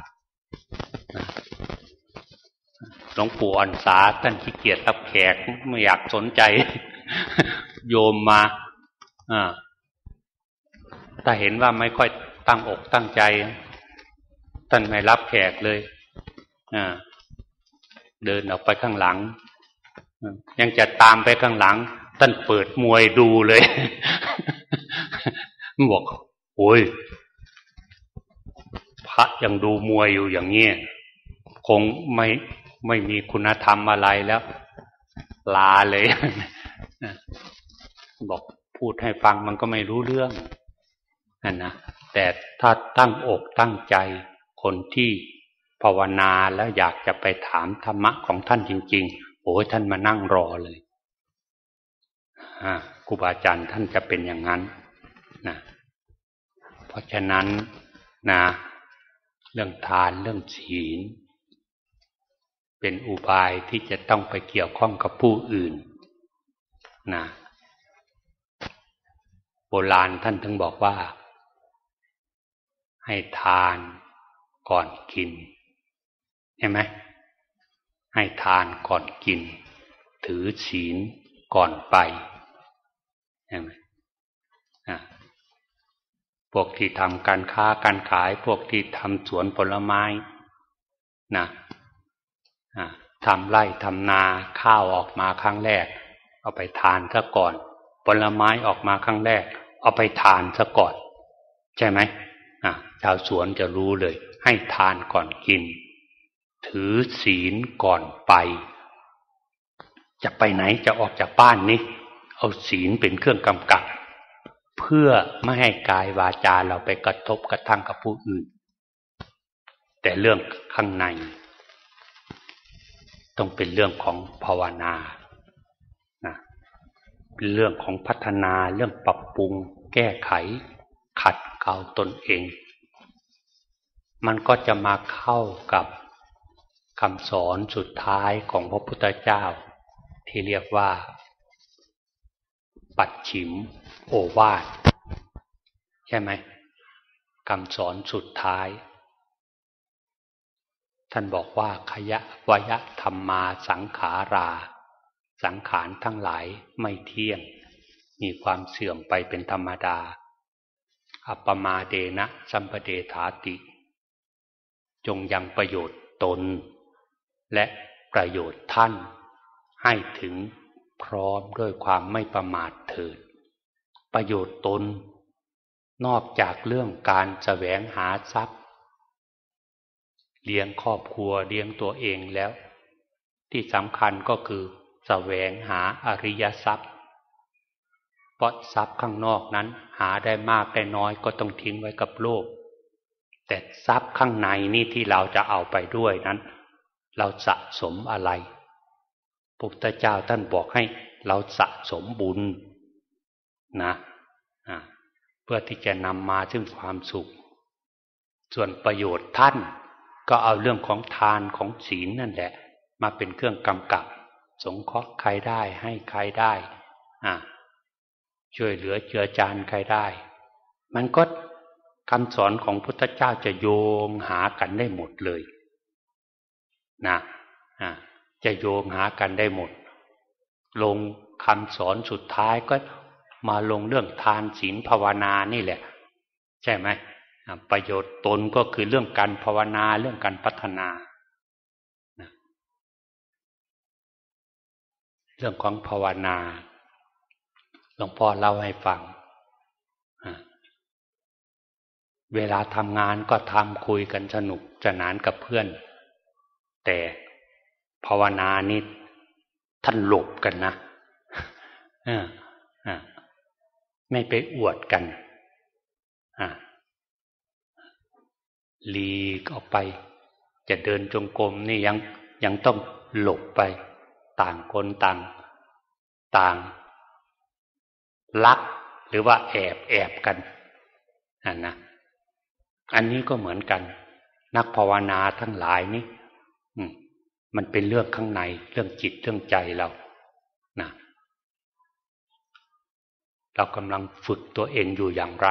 หลวงปู่อ่อนสาท่านขี้เกียจรับแขกไม่อยากสนใจโยมมาถ้าเห็นว่าไม่ค่อยตั้งอกตั้งใจท่านไม่รับแขกเลยเดินออกไปข้างหลังยังจะตามไปข้างหลังท่านเปิดมวยดูเลยบอกโอ้ยพระยังดูมวยอยู่อย่างนี้คงไม่มีคุณธรรมอะไรแล้วลาเลยบอกพูดให้ฟังมันก็ไม่รู้เรื่องนั่นนะแต่ถ้าตั้งอกตั้งใจคนที่ภาวนาแล้วอยากจะไปถามธรรมะของท่านจริงๆโอ้ยท่านมานั่งรอเลยครูบาอาจารย์ท่านจะเป็นอย่างนั้นนะเพราะฉะนั้นนะเรื่องทานเรื่องศีลเป็นอุบายที่จะต้องไปเกี่ยวข้องกับผู้อื่นนะโบราณท่านถึงบอกว่าให้ทานก่อนกินเห็นไหมให้ทานก่อนกินถือศีลก่อนไปเห็นไหมพวกที่ทำการค้าการขายพวกที่ทำสวนผลไม้นะทำไร่ทำนาข้าวออกมาครั้งแรกเอาไปทานซะก่อนผลไม้ออกมาครั้งแรกเอาไปทานซะก่อนใช่ไหมชาวสวนจะรู้เลยให้ทานก่อนกินถือศีลก่อนไปจะไปไหนจะออกจากบ้านนี้เอาศีลเป็นเครื่องกำกับเพื่อไม่ให้กายวาจาเราไปกระทบกระทั่งกับผู้อื่นแต่เรื่องข้างในต้องเป็นเรื่องของภาวนาเป็นเรื่องของพัฒนาเรื่องปรับปรุงแก้ไขขัดเกลาตนเองมันก็จะมาเข้ากับคำสอนสุดท้ายของพระพุทธเจ้าที่เรียกว่าปัจฉิมโอวาทใช่ไหมคำสอนสุดท้ายท่านบอกว่าขยะวยธรรมาสังขาราสังขารทั้งหลายไม่เที่ยงมีความเสื่อมไปเป็นธรรมดาอัปปมาเดนะสัมปเดธาติจงยังประโยชน์ตนและประโยชน์ท่านให้ถึงพร้อมด้วยความไม่ประมาทเถิดประโยชน์ตนนอกจากเรื่องการแสวงหาทรัพย์เลี้ยงครอบครัวเลี้ยงตัวเองแล้วที่สำคัญก็คือแสวงหาอริยทรัพย์เพราะทรัพย์ข้างนอกนั้นหาได้มากได้น้อยก็ต้องทิ้งไว้กับโลกแต่ทรัพย์ข้างในนี่ที่เราจะเอาไปด้วยนั้นเราสะสมอะไรพระพุทธเจ้าท่านบอกให้เราสะสมบุญนะเพื่อที่จะนำมาซึ่งความสุขส่วนประโยชน์ท่านก็เอาเรื่องของทานของศีลนั่นแหละมาเป็นเครื่องกำกับสงเคราะห์ใครได้ให้ใครได้ช่วยเหลือเจือจานใครได้มันก็คำสอนของพุทธเจ้าจะโยงหากันได้หมดเลยนะจะโยงหากันได้หมดลงคำสอนสุดท้ายก็มาลงเรื่องทานศีลภาวนานี่แหละใช่ไหมประโยชน์ตนก็คือเรื่องการภาวนาเรื่องการพัฒนาเรื่องของภาวนาหลวงพ่อเล่าให้ฟังเวลาทำงานก็ทำคุยกันสนุกสนานกับเพื่อนแต่ภาวนานี่ท่านหลบกันนะไม่ไปอวดกันหลีกออกไปจะเดินจงกรมนี่ยังต้องหลบไปต่างคนต่างลักหรือว่าแอบกันนะอันนี้ก็เหมือนกันนักภาวนาทั้งหลายนี่มันเป็นเรื่องข้างในเรื่องจิตเรื่องใจเรานะเรากำลังฝึกตัวเองอยู่อย่างไร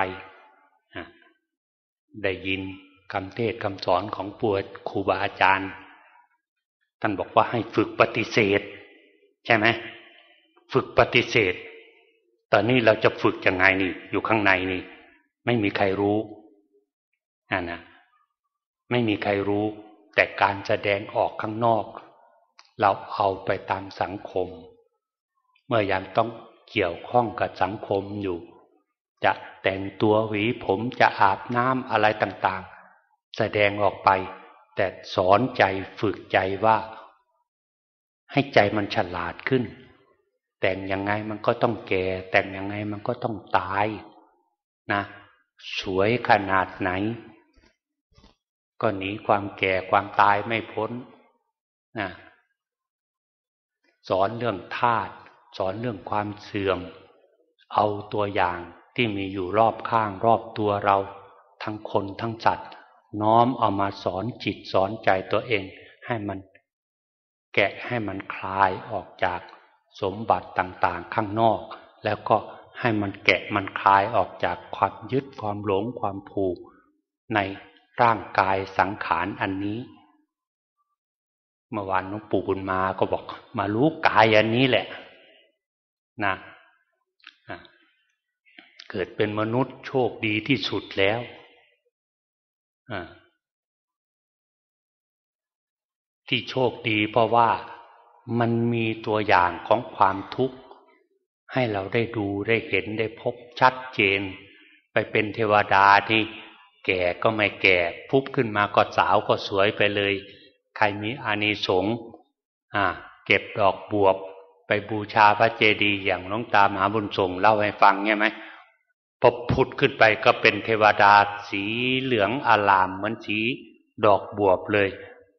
ได้ยินคำเทศน์คำสอนของครูบาอาจารย์ท่านบอกว่าให้ฝึกปฏิเสธใช่ไหมฝึกปฏิเสธตอนนี้เราจะฝึกยังไงนี่อยู่ข้างในนี่ไม่มีใครรู้นะไม่มีใครรู้แต่การแสดงออกข้างนอกเราเอาไปตามสังคมเมื่อยังต้องเกี่ยวข้องกับสังคมอยู่จะแต่งตัวหวีผมจะอาบน้ำอะไรต่างๆแสดงออกไปแต่สอนใจฝึกใจว่าให้ใจมันฉลาดขึ้นแต่งยังไงมันก็ต้องแก่แต่งยังไงมันก็ต้องตายนะสวยขนาดไหนก็หนีความแก่ความตายไม่พ้นนะสอนเรื่องธาตุสอนเรื่องความเสื่อมเอาตัวอย่างที่มีอยู่รอบข้างรอบตัวเราทั้งคนทั้งสัตว์น้อมเอามาสอนจิตสอนใจตัวเองให้มันแกะให้มันคลายออกจากสมบัติต่างๆข้างนอกแล้วก็ให้มันแกะมันคลายออกจากความยึดความหลงความผูกในร่างกายสังขารอันนี้เมื่อวานหลวงปู่บุญมาก็บอกมารู้กายอันนี้แหละนะเกิดเป็นมนุษย์โชคดีที่สุดแล้วที่โชคดีเพราะว่ามันมีตัวอย่างของความทุกข์ให้เราได้ดูได้เห็นได้พบชัดเจนไปเป็นเทวดาที่แก่ก็ไม่แก่พุบขึ้นมาก็สาวก็สวยไปเลยใครมีอานิสงส์เก็บดอกบวบไปบูชาพระเจดีย์อย่างหลวงตามหาบุญส่งเล่าให้ฟังใช่ไหมพอพุดขึ้นไปก็เป็นเทวดาสีเหลืองอลามเหมือนสีดอกบวบเลย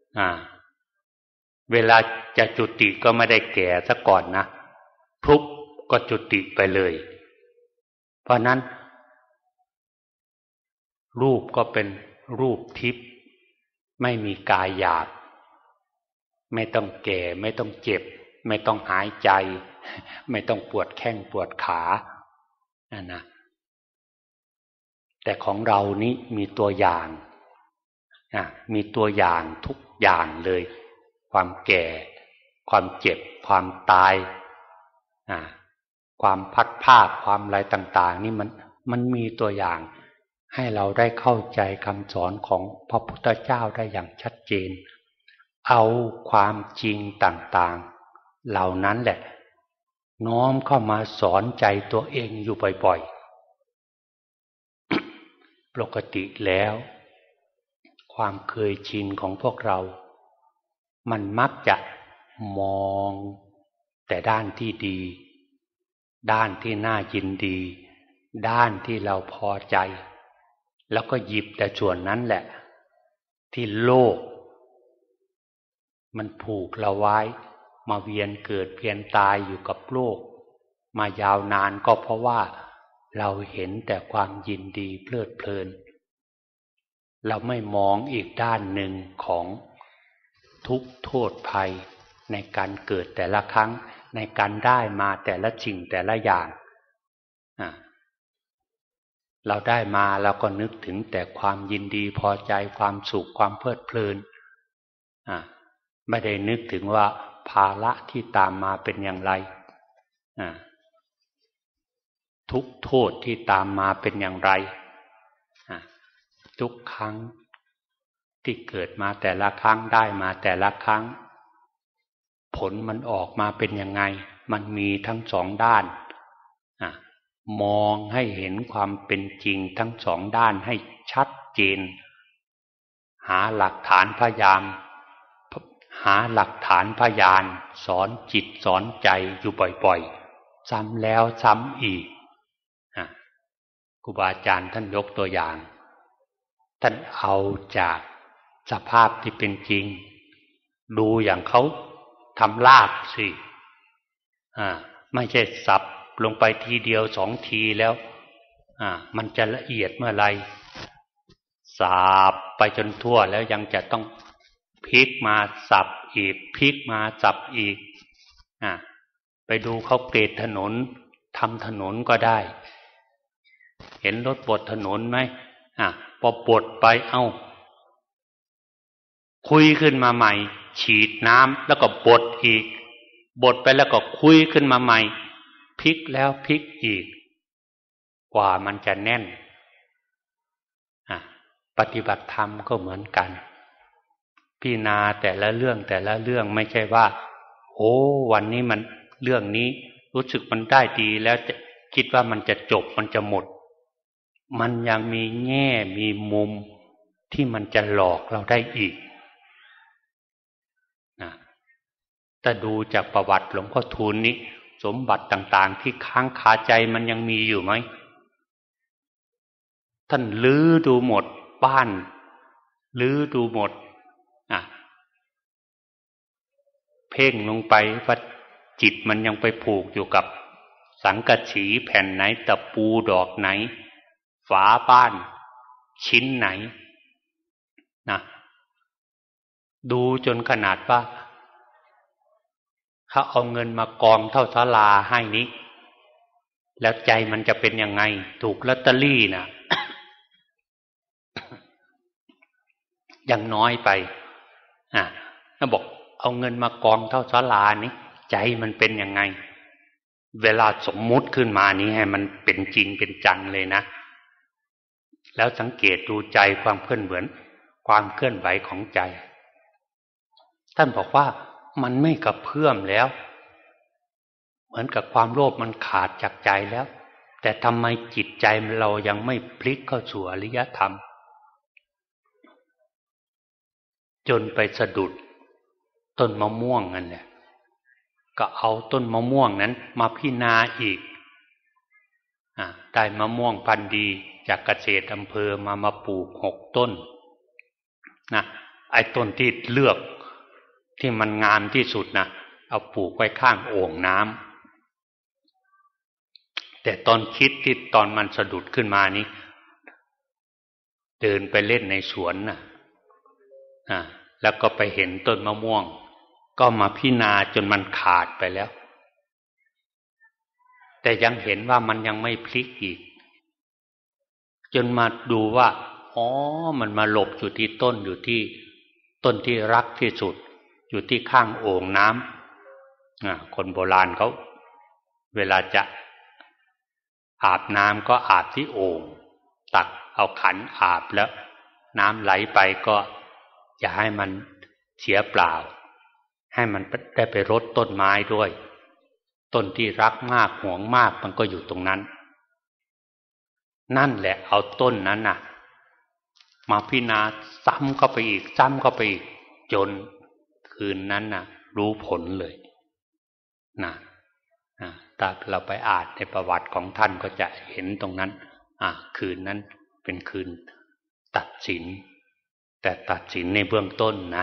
เวลาจะจุติก็ไม่ได้แก่ซะก่อนนะพุบก็จุติไปเลยเพราะนั้นรูปก็เป็นรูปทิพย์ไม่มีกายหยาบไม่ต้องแก่ไม่ต้องเจ็บไม่ต้องหายใจไม่ต้องปวดแข้งปวดขานะแต่ของเรานี้มีตัวอย่างมีตัวอย่างทุกอย่างเลยความแก่ความเจ็บความตายความพัดภาคความอะไรต่างๆนี่มันมีตัวอย่างให้เราได้เข้าใจคำสอนของพระพุทธเจ้าได้อย่างชัดเจนเอาความจริงต่างๆเหล่านั้นแหละน้อมเข้ามาสอนใจตัวเองอยู่บ่อยๆ ปกติแล้วความเคยชินของพวกเรามันมักจะมองแต่ด้านที่ดีด้านที่น่ายินดีด้านที่เราพอใจแล้วก็หยิบแต่ส่วนนั้นแหละที่โลกมันผูกเราไว้มาเวียนเกิดเวียนตายอยู่กับโลกมายาวนานก็เพราะว่าเราเห็นแต่ความยินดีเพลิดเพลินเราไม่มองอีกด้านหนึ่งของทุกข์โทษภัยในการเกิดแต่ละครั้งในการได้มาแต่ละสิ่งแต่ละอย่างอ่ะเราได้มาเราก็นึกถึงแต่ความยินดีพอใจความสุขความเพลิดเพลินไม่ได้นึกถึงว่าภาระที่ตามมาเป็นอย่างไรทุกโทษที่ตามมาเป็นอย่างไรทุกครั้งที่เกิดมาแต่ละครั้งได้มาแต่ละครั้งผลมันออกมาเป็นยังไงมันมีทั้งสองด้านมองให้เห็นความเป็นจริงทั้งสองด้านให้ชัดเจนหาหลักฐานพยานสอนจิตสอนใจอยู่บ่อยๆซ้ำแล้วซ้ำอีกครูบาอาจารย์ท่านยกตัวอย่างท่านเอาจากสภาพที่เป็นจริงดูอย่างเขาทำลาบสิไม่ใช่สับลงไปทีเดียวสองทีแล้วมันจะละเอียดเมื่อไรสาบไปจนทั่วแล้วยังจะต้องพลิกมาสับอีกพลิกมาสับอีกไปดูเขาเกรดถนนทำถนนก็ได้เห็นรถบดถนนไหมพอบดไปคุยขึ้นมาใหม่ฉีดน้ำแล้วก็บดอีกบดไปแล้วก็คุยขึ้นมาใหม่พลิกแล้วพลิกอีกกว่ามันจะแน่นปฏิบัติธรรมก็เหมือนกันพิจารณาแต่ละเรื่องไม่ใช่ว่าโอ้วันนี้มันเรื่องนี้รู้สึกมันได้ดีแล้วจะคิดว่ามันจะจบมันจะหมดมันยังมีแง่มีมุมที่มันจะหลอกเราได้อีกแต่ดูจากประวัติหลวงพ่อทูลนี้สมบัติต่างๆที่ค้างคาใจมันยังมีอยู่ไหมท่านลื้อดูหมดบ้านลื้อดูหมดเพ่งลงไปว่าจิตมันยังไปผูกอยู่กับสังกะสีแผ่นไหนตะปูดอกไหนฝาบ้านชิ้นไหนดูจนขนาดว่าเขาเอาเงินมากองเท่าศาลาให้นี้แล้วใจมันจะเป็นยังไงถูกลอตเตอรี่นะ ยังน้อยไปแล้วบอกเอาเงินมากองเท่าศาลานี้ใจมันเป็นยังไงเวลาสมมุติขึ้นมานี้ให้มันเป็นจริงเป็นจังเลยนะแล้วสังเกตดูใจความเคลื่อนไหวของใจท่านบอกว่ามันไม่กระเพื่อมแล้วเหมือนกับความโลภมันขาดจากใจแล้วแต่ทำไมจิตใจเรายังไม่พลิกเข้าสู่อริยธรรมจนไปสะดุดต้นมะม่วงนั่นแหละก็เอาต้นมะม่วงนั้นมาพิจารณาอีกได้มะม่วงพันธุ์ดีจากเกษตรอำเภอมาปลูก6 ต้นไอ้ต้นที่เลือกที่มันงามที่สุดเอาปลูกไว้ข้างโอ่งน้ำแต่ตอนคิดที่ตอนมันสะดุดขึ้นมานี้เดินไปเล่นในสวนแล้วก็ไปเห็นต้นมะม่วงก็มาพิจารณาจนมันขาดไปแล้วแต่ยังเห็นว่ามันยังไม่พลิกอีกจนมาดูว่ามันมาหลบอยู่ที่ต้นที่รักที่สุดอยู่ที่ข้างโอ่งน้ำคนโบราณเขาเวลาจะอาบน้ำก็อาบที่โอ่งตักเอาขันอาบแล้วน้ำไหลไปก็อย่าให้มันเสียเปล่าให้มันได้ไปรดต้นไม้ด้วยต้นที่รักมากหวงมากมันก็อยู่ตรงนั้นนั่นแหละเอาต้นนั้นมาพิจารณาซ้ำเข้าไปอีกจนคืนนั้นรู้ผลเลยถ้าเราไปอ่านในประวัติของท่านก็จะเห็นตรงนั้นคืนนั้นเป็นคืนตัดสินแต่ตัดสินในเบื้องต้นนะ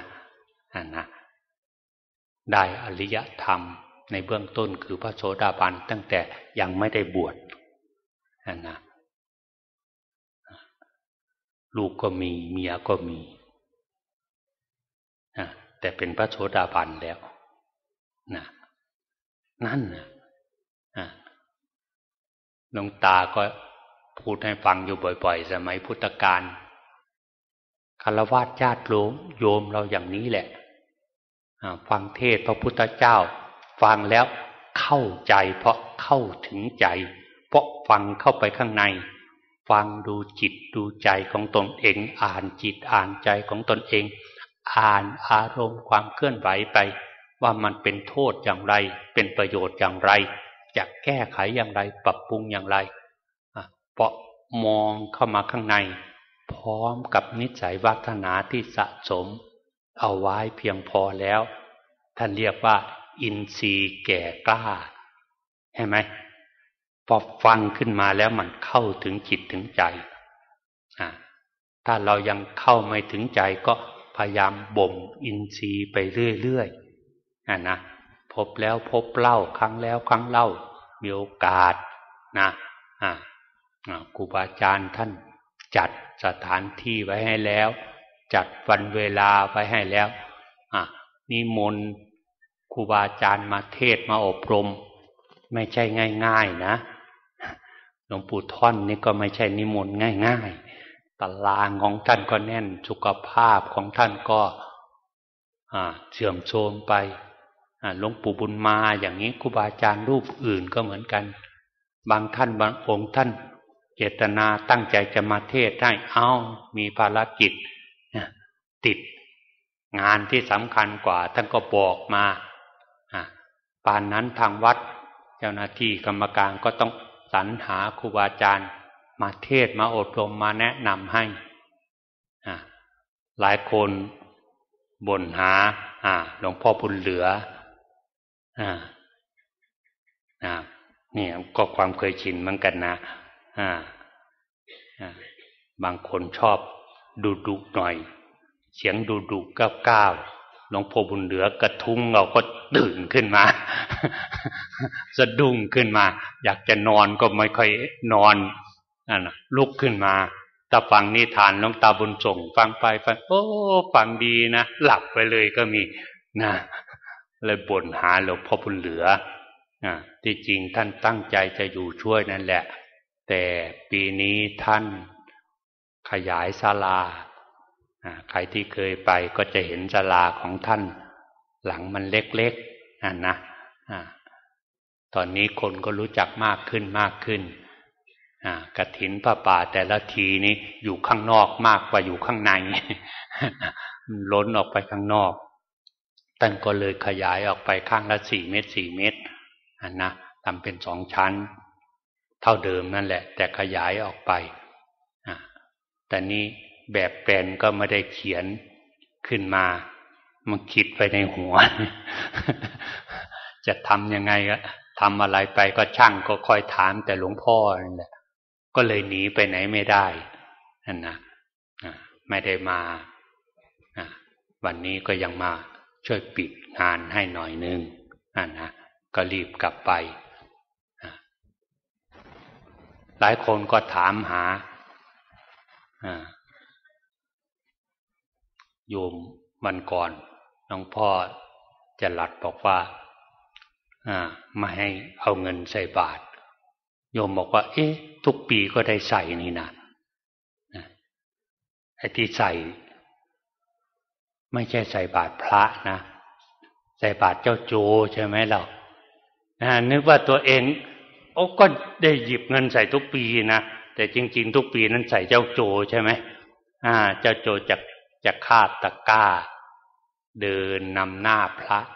ได้อริยธรรมในเบื้องต้นคือพระโสดาบันตั้งแต่ยังไม่ได้บวชลูกก็มีเมียก็มีแต่เป็นพระโสดาบันแล้วนั่นหลวงตาก็พูดให้ฟังอยู่บ่อยๆสมัยพุทธกาลฆราวาสญาติโยมเราอย่างนี้แหละฟังเทศพระพุทธเจ้าฟังแล้วเข้าใจเพราะเข้าถึงใจเพราะฟังเข้าไปข้างในฟังดูจิตดูใจของตนเองอ่านจิตอ่านใจของตนเองอ่านอารมณ์ความเคลื่อนไหวไปว่ามันเป็นโทษอย่างไรเป็นประโยชน์อย่างไรจะแก้ไขอย่างไรปรับปรุงอย่างไรเพราะมองเข้ามาข้างในพร้อมกับนิสัยวัฒนาที่สะสมเอาไว้เพียงพอแล้วท่านเรียกว่าอินทรีย์แก่กล้าเห็นไหมพอฟังขึ้นมาแล้วมันเข้าถึงจิตถึงใจถ้าเรายังเข้าไม่ถึงใจก็พยายามบ่มอินทรีย์ไปเรื่อยๆนะพบแล้วพบเล่าครั้งแล้วครั้งเล่ามีโอกาสนะครูบาอาจารย์ท่านจัดสถานที่ไว้ให้แล้วจัดวันเวลาไว้ให้แล้วนิมนต์ครูบาอาจารย์มาเทศมาอบรมไม่ใช่ง่ายๆนะหลวงปู่ท่อนนี่ก็ไม่ใช่นิมนต์ง่ายๆตารางของท่านก็แน่นสุขภาพของท่านก็เสื่อมโทรมไปหลวงปู่บุญมาอย่างนี้ครูบาอาจารย์รูปอื่นก็เหมือนกันบางท่านบางองค์ท่านเจตนาตั้งใจจะมาเทศให้มีภารกิจติดงานที่สำคัญกว่าท่านก็บอกมาป่านนั้นทางวัดเจ้าหน้าที่กรรมการก็ต้องสรรหาครูบาอาจารย์มาเทศมาอบรมมาแนะนำให้หลายคนบ่นหาหลวงพ่อบุญเหลือนี่ก็ความเคยชินเหมือนกันนะบางคนชอบดุหน่อยเสียงดุก้าวหลวงพ่อบุญเหลือกระทุ้งเราก็ตื่นขึ้นมา สะดุ้งขึ้นมาอยากจะนอนก็ไม่ค่อยนอนลุกขึ้นมาถ้าฟังนิทานหลวงตาบุญส่งฟังไปฟังฟังดีนะหลับไปเลยก็มีนะเลยบ่นหาหลวงพ่อบุญเหลือที่จริงท่านตั้งใจจะอยู่ช่วยนั่นแหละแต่ปีนี้ท่านขยายศาลาใครที่เคยไปก็จะเห็นศาลาของท่านหลังมันเล็กๆนะตอนนี้คนก็รู้จักมากขึ้นกฐินผ้าป่าแต่ละทีนี้อยู่ข้างนอกมากกว่าอยู่ข้างใน ล้นออกไปข้างนอกท่านก็เลยขยายออกไปข้างละ4 เมตร4 เมตรนะทำเป็น2 ชั้นเท่าเดิมนั่นแหละแต่ขยายออกไปแต่นี้แบบแปลนก็ไม่ได้เขียนขึ้นมามันคิดไปในหัว จะทำยังไงก็ทำอะไรไปก็ช่างก็คอยถามแต่หลวงพ่อนั่นแหละก็เลยหนีไปไหนไม่ได้นั่นนะไม่ได้มาวันนี้ก็ยังมาช่วยปิดงานให้หน่อยนึงนะก็รีบกลับไปหลายคนก็ถามหาโยมวันก่อนหลวงพ่อจะหลัดบอกว่าไม่ให้เอาเงินใส่บาตรโยมบอกว่าทุกปีก็ได้ใส่นี่นะไอ้ที่ใส่ไม่ใช่ใส่บาตรพระนะใส่บาตรเจ้าโจใช่ไหมเรานึกว่าตัวเองก็ได้หยิบเงินใส่ทุกปีนะแต่จริงๆทุกปีนั้นใส่เจ้าโจใช่ไหมเจ้าโจจะคาดตะกร้าเดินนำหน้าพระ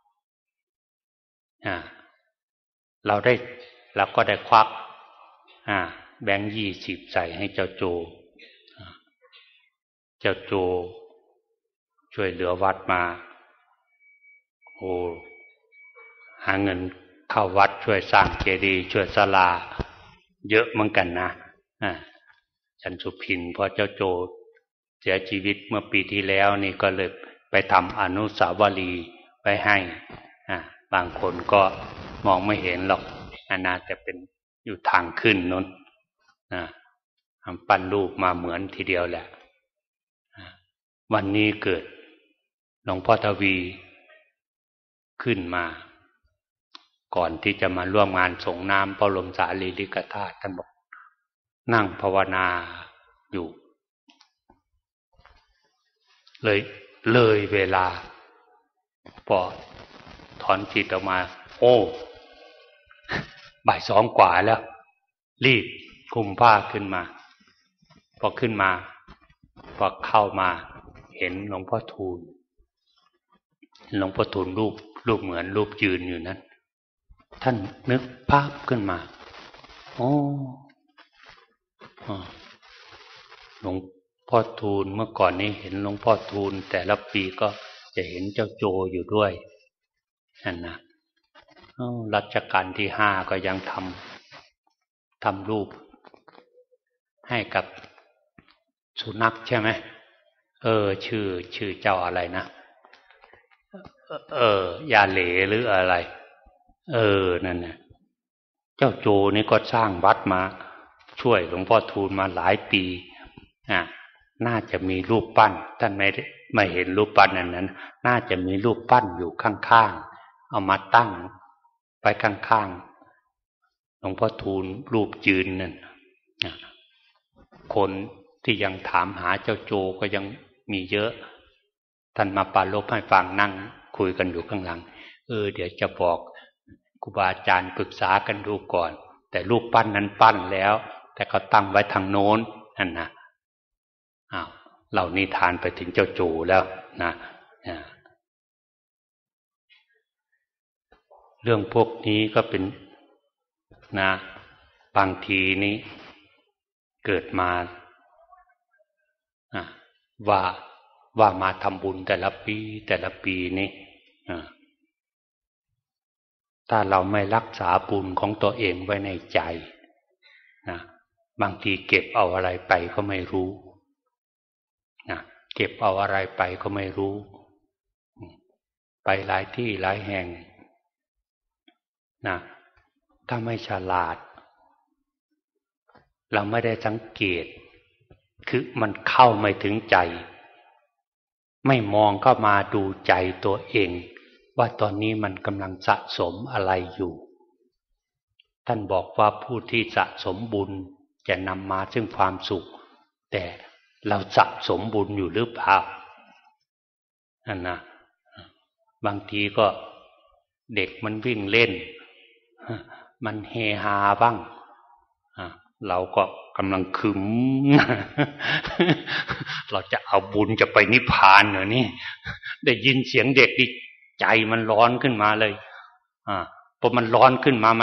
เราก็ได้ควักแบงค์20ใส่ให้เจ้าโจช่วยเหลือวัดมาหาเงินเข้าวัดช่วยสร้างเจดีย์ช่วยศาลาเยอะเหมือนกันนะฉันสุพินพอเจ้าโจเสียชีวิตเมื่อปีที่แล้วนี่ก็เลยไปทำอนุสาวรีย์ไว้ให้บางคนก็มองไม่เห็นหรอกน่าจะเป็นอยู่ทางขึ้นนู้นปั้นรูปมาเหมือนทีเดียวแหละวันนี้เกิดหลวงพ่อทวีขึ้นมาก่อนที่จะมาร่วมงานส่งน้ำพระบรมสารีริกธาตุท่านบอกนั่งภาวนาอยู่เลยเวลาพอถอนจิตออกมาโอ้บ่าย 2กว่าแล้วรีบคลุมผ้าขึ้นมาพอขึ้นมาพอเข้ามาเห็นหลวงพ่อทูลรูปเหมือนรูปยืนอยู่นั้นท่านนึกภาพขึ้นมาโอ้หลวงพ่อทูลเมื่อก่อนนี้เห็นหลวงพ่อทูลแต่ละปีก็จะเห็นเจ้าโจอยู่ด้วยนั่นนะรัชกาลที่5ก็ยังทำรูปให้กับสุนัขใช่ไหมชื่อเจ้าอะไรนะยาเหลหรืออะไรนั่นน่ะเจ้าโจนี่ก็สร้างวัดมาช่วยหลวงพ่อทูลมาหลายปีน่าจะมีรูปปั้นท่านไม่เห็นรูปปั้นนั้นน่าจะมีรูปปั้นอยู่ข้างๆเอามาตั้งไปข้างๆหลวงพ่อทูลรูปยืนนั่นคนที่ยังถามหาเจ้าโจก็ยังมีเยอะท่านมาปรารภให้ฟังนั่งคุยกันอยู่ข้างหลังเดี๋ยวจะบอกครูบาอาจารย์ปรึกษากันดูก่อนแต่รูปปั้นนั้นปั้นแล้วแต่เขาตั้งไว้ทางโน้นนั่นนะเรานิทานไปถึงเจ้าโจแล้วนะเรื่องพวกนี้ก็เป็นนะบางทีนี้เกิดมาว่ามาทำบุญแต่ละปีนี้ถ้าเราไม่รักษาบุญของตัวเองไว้ในใจนะบางทีเก็บเอาอะไรไปก็ไม่รู้นะเก็บเอาอะไรไปก็ไม่รู้ไปหลายที่หลายแห่งนะถ้าไม่ฉลาดเราไม่ได้สังเกตคือมันเข้าไม่ถึงใจไม่มองเข้ามาดูใจตัวเองว่าตอนนี้มันกำลังสะสมอะไรอยู่ท่านบอกว่าผู้ที่สะสมบุญจะนำมาซึ่งความสุขแต่เราสะสมบุญอยู่หรือเปล่านั่นนะบางทีก็เด็กมันวิ่งเล่นมันเฮฮาบ้างเราก็กำลังคึม เราจะเอาบุญจะไปนิพพานเหรอนี่ได้ยินเสียงเด็กดิใจมันร้อนขึ้นมาเลยพอมันร้อนขึ้นมา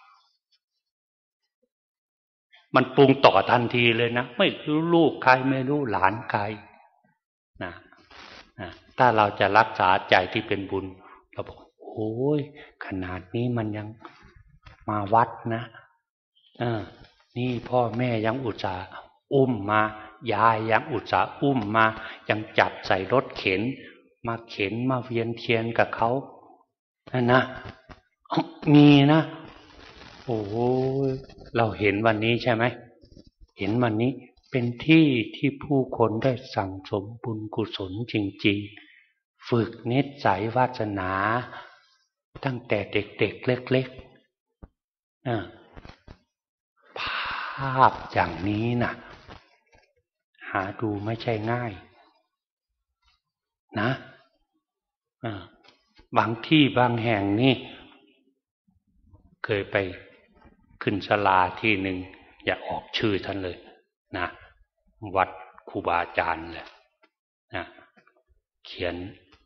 มันปรุงต่อทันทีเลยนะไม่รู้ลูกใครไม่รู้หลานใครนะถ้าเราจะรักษาใจที่เป็นบุญเราบอกโอ้ยขนาดนี้มันยังมาวัดนะนี่พ่อแม่ยังอุตส่าห์อุ้มมายายยังอุตส่าห์อุ้มมายังจับใส่รถเข็นมาเวียนเทียนกับเขานั่นนะมีนะโอ้เราเห็นวันนี้ใช่ไหมเห็นวันนี้เป็นที่ผู้คนได้สั่งสมบุญกุศลจริงๆฝึกนิสัยวาสนาตั้งแต่เด็กๆเล็กๆภาพอย่างนี้นะหาดูไม่ใช่ง่ายนะบางที่บางแห่งนี่เคยไปขึ้นศาลาที่หนึ่งอย่าออกชื่อท่านเลยนะวัดครูบาอาจารย์เลยนะเขียน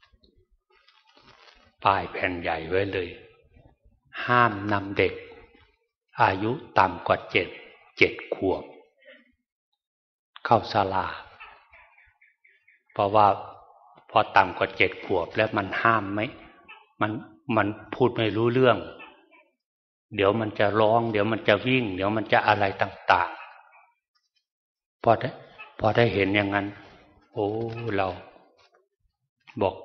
ป้ายแผ่นใหญ่ไว้เลยห้ามนำเด็กอายุต่ำกว่า7 ขวบเข้าศาลาเพราะว่าพอต่ำกว่า7 ขวบแล้วมันห้ามไหมมันพูดไม่รู้เรื่องเดี๋ยวมันจะร้องเดี๋ยวมันจะวิ่งเดี๋ยวมันจะอะไรต่างๆพอได้เห็นอย่างนั้นโอ้เราบอก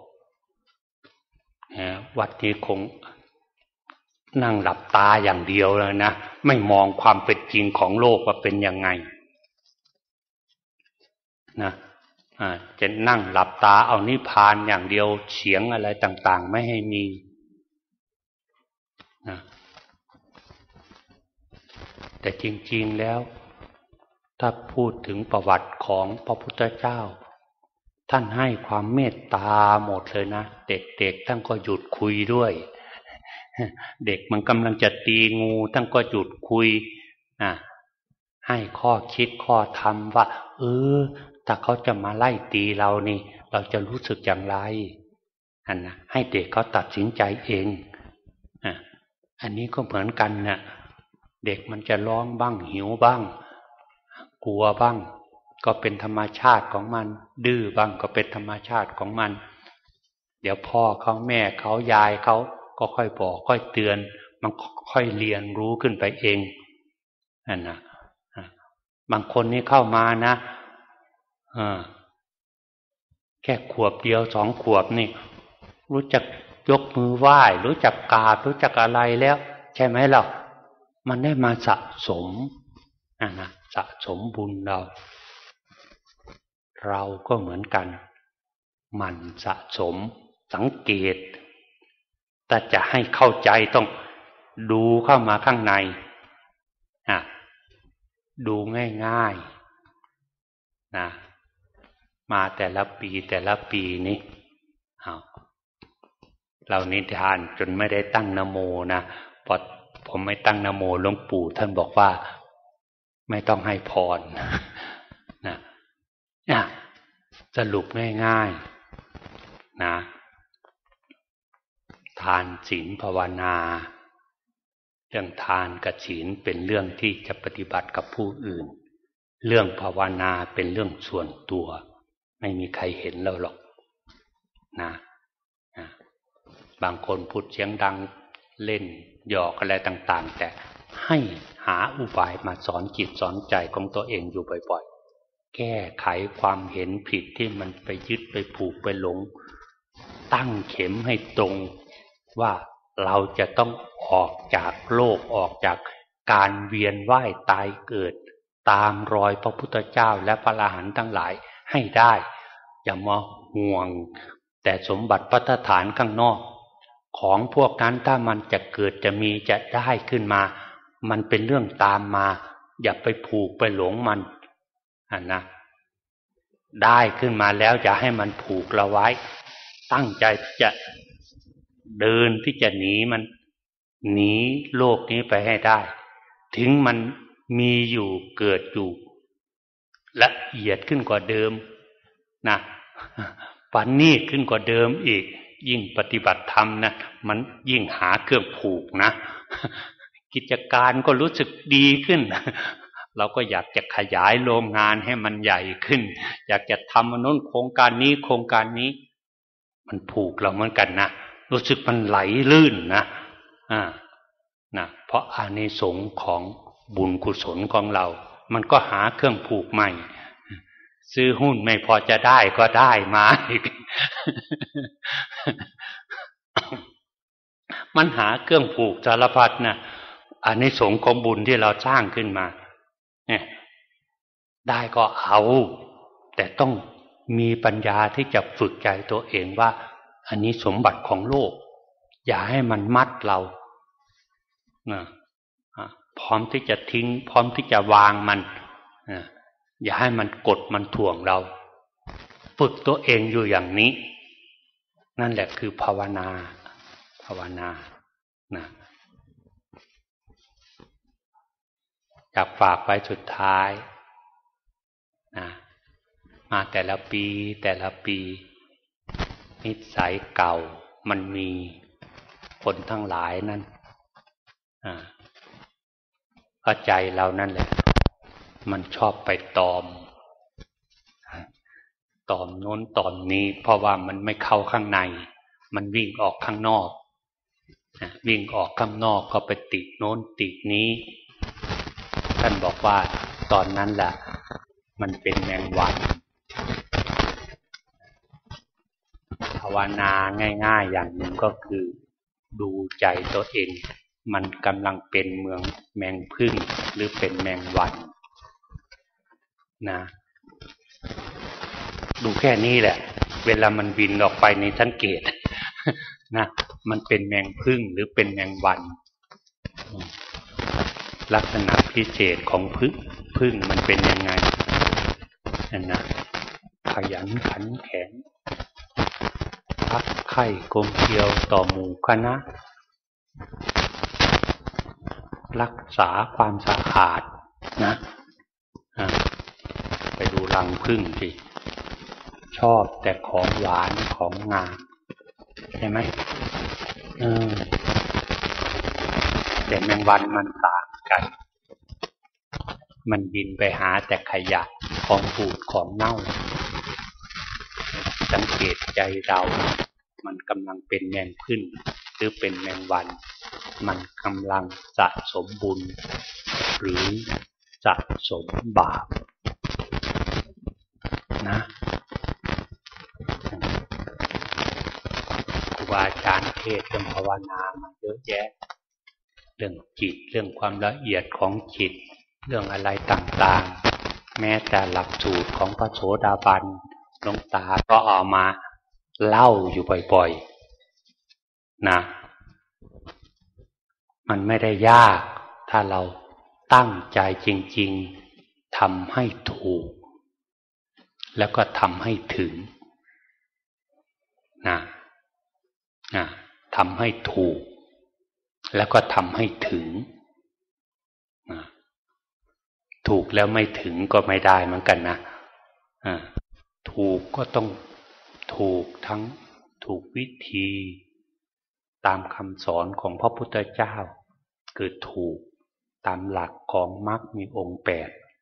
วัดนี้คงนั่งหลับตาอย่างเดียวเลยนะไม่มองความเป็นจริงของโลกว่าเป็นยังไงนะจะนั่งหลับตาเอานิพพานอย่างเดียวเสียงอะไรต่างๆไม่ให้มีนะแต่จริงๆแล้วถ้าพูดถึงประวัติของพระพุทธเจ้าท่านให้ความเมตตาหมดเลยนะเด็กๆท่านก็หยุดคุยด้วยเด็กมันกำลังจะตีงูท่านก็หยุดคุยให้ข้อคิดข้อธรรมว่าถ้าเขาจะมาไล่ตีเรานี่เราจะรู้สึกอย่างไรนะให้เด็กเขาตัดสินใจเองอันนี้ก็เหมือนกันนะเด็กมันจะร้องบ้างหิวบ้างกลัวบ้างก็เป็นธรรมชาติของมันดื้อบ้างก็เป็นธรรมชาติของมันเดี๋ยวพ่อเขาแม่เขายายเขาก็ค่อยบอกค่อยเตือนมันค่อยเรียนรู้ขึ้นไปเองนั่นนะบางคนนี่เข้ามานะแค่ขวบเดียว2 ขวบนี่รู้จักยกมือไหว้รู้จักกราบรู้จักอะไรแล้วใช่ไหมล่ะมันได้มาสะสมนะสะสมบุญเราก็เหมือนกันมันสะสมสังเกตแต่จะให้เข้าใจต้องดูเข้ามาข้างในดูง่ายๆนะมาแต่ละปีนี้เรานิทานจนไม่ได้ตั้งนะโมนะพอผมไม่ตั้งนะโมหลวงปู่ท่านบอกว่าไม่ต้องให้พรนะสรุปง่ายๆนะทานศีลภาวนาเรื่องทานกับศีลเป็นเรื่องที่จะปฏิบัติกับผู้อื่นเรื่องภาวนาเป็นเรื่องส่วนตัวไม่มีใครเห็นเราหรอกนะบางคนพูดเสียงดังเล่นหยอกอะไรต่างๆแต่ให้หาอุบายมาสอนจิตสอนใจของตัวเองอยู่บ่อยๆแก้ไขความเห็นผิดที่มันไปยึดไปผูกไปหลงตั้งเข็มให้ตรงว่าเราจะต้องออกจากโลกออกจากการเวียนว่ายตายเกิดตามรอยพระพุทธเจ้าและพระอรหันต์ทั้งหลายให้ได้อย่ามาห่วงแต่สมบัติภัตฐานข้างนอกของพวกนั้นถ้ามันจะเกิดจะมีจะได้ขึ้นมามันเป็นเรื่องตามมาอย่าไปผูกไปหลงมันนะได้ขึ้นมาแล้วอย่าให้มันผูกเราไว้ตั้งใจจะเดินที่จะหนีมันหนีโลกนี้ไปให้ได้ถึงมันมีอยู่เกิดอยู่ละเอียดขึ้นกว่าเดิมนะปันนี่ขึ้นกว่าเดิมอีกยิ่งปฏิบัติธรรมนะมันยิ่งหาเครื่องผูกนะกิจการก็รู้สึกดีขึ้นเราก็อยากจะขยายโรงงานให้มันใหญ่ขึ้นอยากจะทำโน้นโครงการนี้โครงการนี้มันผูกเราเหมือนกันนะรู้สึกมันไหลลื่นนะเพราะอานิสงส์ของบุญกุศลของเรามันก็หาเครื่องผูกใหม่ซื้อหุ้นไม่พอจะได้ก็ได้มาอีก มันหาเครื่องผูกสารพัดนะอานิสงส์ของบุญที่เราสร้างขึ้นมาเนี่ยได้ก็เอาแต่ต้องมีปัญญาที่จะฝึกใจตัวเองว่าอันนี้สมบัติของโลกอย่าให้มันมัดเราพร้อมที่จะทิ้งพร้อมที่จะวางมันอย่าให้มันกดมันถ่วงเราฝึกตัวเองอยู่อย่างนี้นั่นแหละคือภาวนานะอยากฝากไว้สุดท้ายนะมาแต่ละปีนิสัยเก่ามันมีคนทั้งหลายนั้นก็ใจเรานั่นแหละมันชอบไปตอมโน้นตอมนี้เพราะว่ามันไม่เข้าข้างในมันวิ่งออกข้างนอกวิ่งออกข้างนอกก็ไปติโน้นตินี้ท่านบอกว่าตอนนั้นแหละมันเป็นแมงวันภาวนาง่ายๆอย่างหนึ่งก็คือดูใจตัวเองมันกำลังเป็นเมืองแมงผึ้งหรือเป็นแมงวันนะดูแค่นี้แหละเวลามันบินออกไปในสังเกตนะมันเป็นแมงผึ้งหรือเป็นแมงวันลักษณะพิเศษของพึ่งมันเป็นยังไงนั่นนะขยันขันแข็งรักใคร่กลมเกลียวต่อหมู่คณะรักษาความสะอาดนะไปดูรังผึ้งสิชอบแต่ของหวานของงามใช่ไหมแต่แมงวันมันต่างกันมันบินไปหาแต่ขยะของบูดของเน่าสังเกตใจเรามันกำลังเป็นแมงผึ้งหรือเป็นแมงวันมันกำลังสะสมบุญหรือสะสมบาปนะครูบาอาจารย์เทศน์เรื่องภาวนามาเยอะแยะเรื่องจิตเรื่องความละเอียดของจิตเรื่องอะไรต่างๆแม้แต่หลักสูตรของพระโสดาบันหลวงตาก็เอามาเล่าอยู่บ่อยๆนะมันไม่ได้ยากถ้าเราตั้งใจจริงๆทำให้ถูกแล้วก็ทำให้ถึงนะทำให้ถูกแล้วก็ทำให้ถึงนะถูกแล้วไม่ถึงก็ไม่ได้เหมือนกันนะถูกก็ต้องถูกทั้งถูกวิธีตามคำสอนของพระพุทธเจ้าคือถูกตามหลักของมรรคมีองค์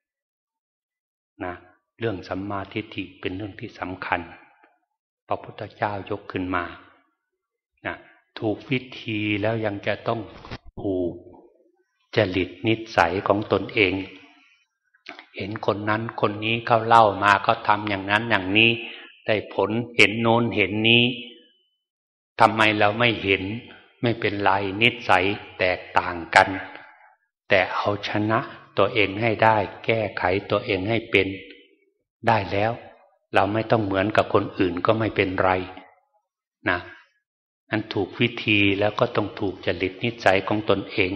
8นะเรื่องสัมมาทิฏฐิเป็นเรื่องที่สำคัญพระพุทธเจ้ายกขึ้นมานะถูกวิธีแล้วยังจะต้องถูกจริตนิสัยของตนเองเห็นคนนั้นคนนี้เขาเล่ามาเขาทำอย่างนั้นอย่างนี้ได้ผลเห็นโน้นเห็นนี้ทำไมเราไม่เห็นไม่เป็นไรนิสัยแตกต่างกันแต่เอาชนะตัวเองให้ได้แก้ไขตัวเองให้เป็นได้แล้วเราไม่ต้องเหมือนกับคนอื่นก็ไม่เป็นไรนะนั้นถูกวิธีแล้วก็ต้องถูกจริตนิสัยของตนเอง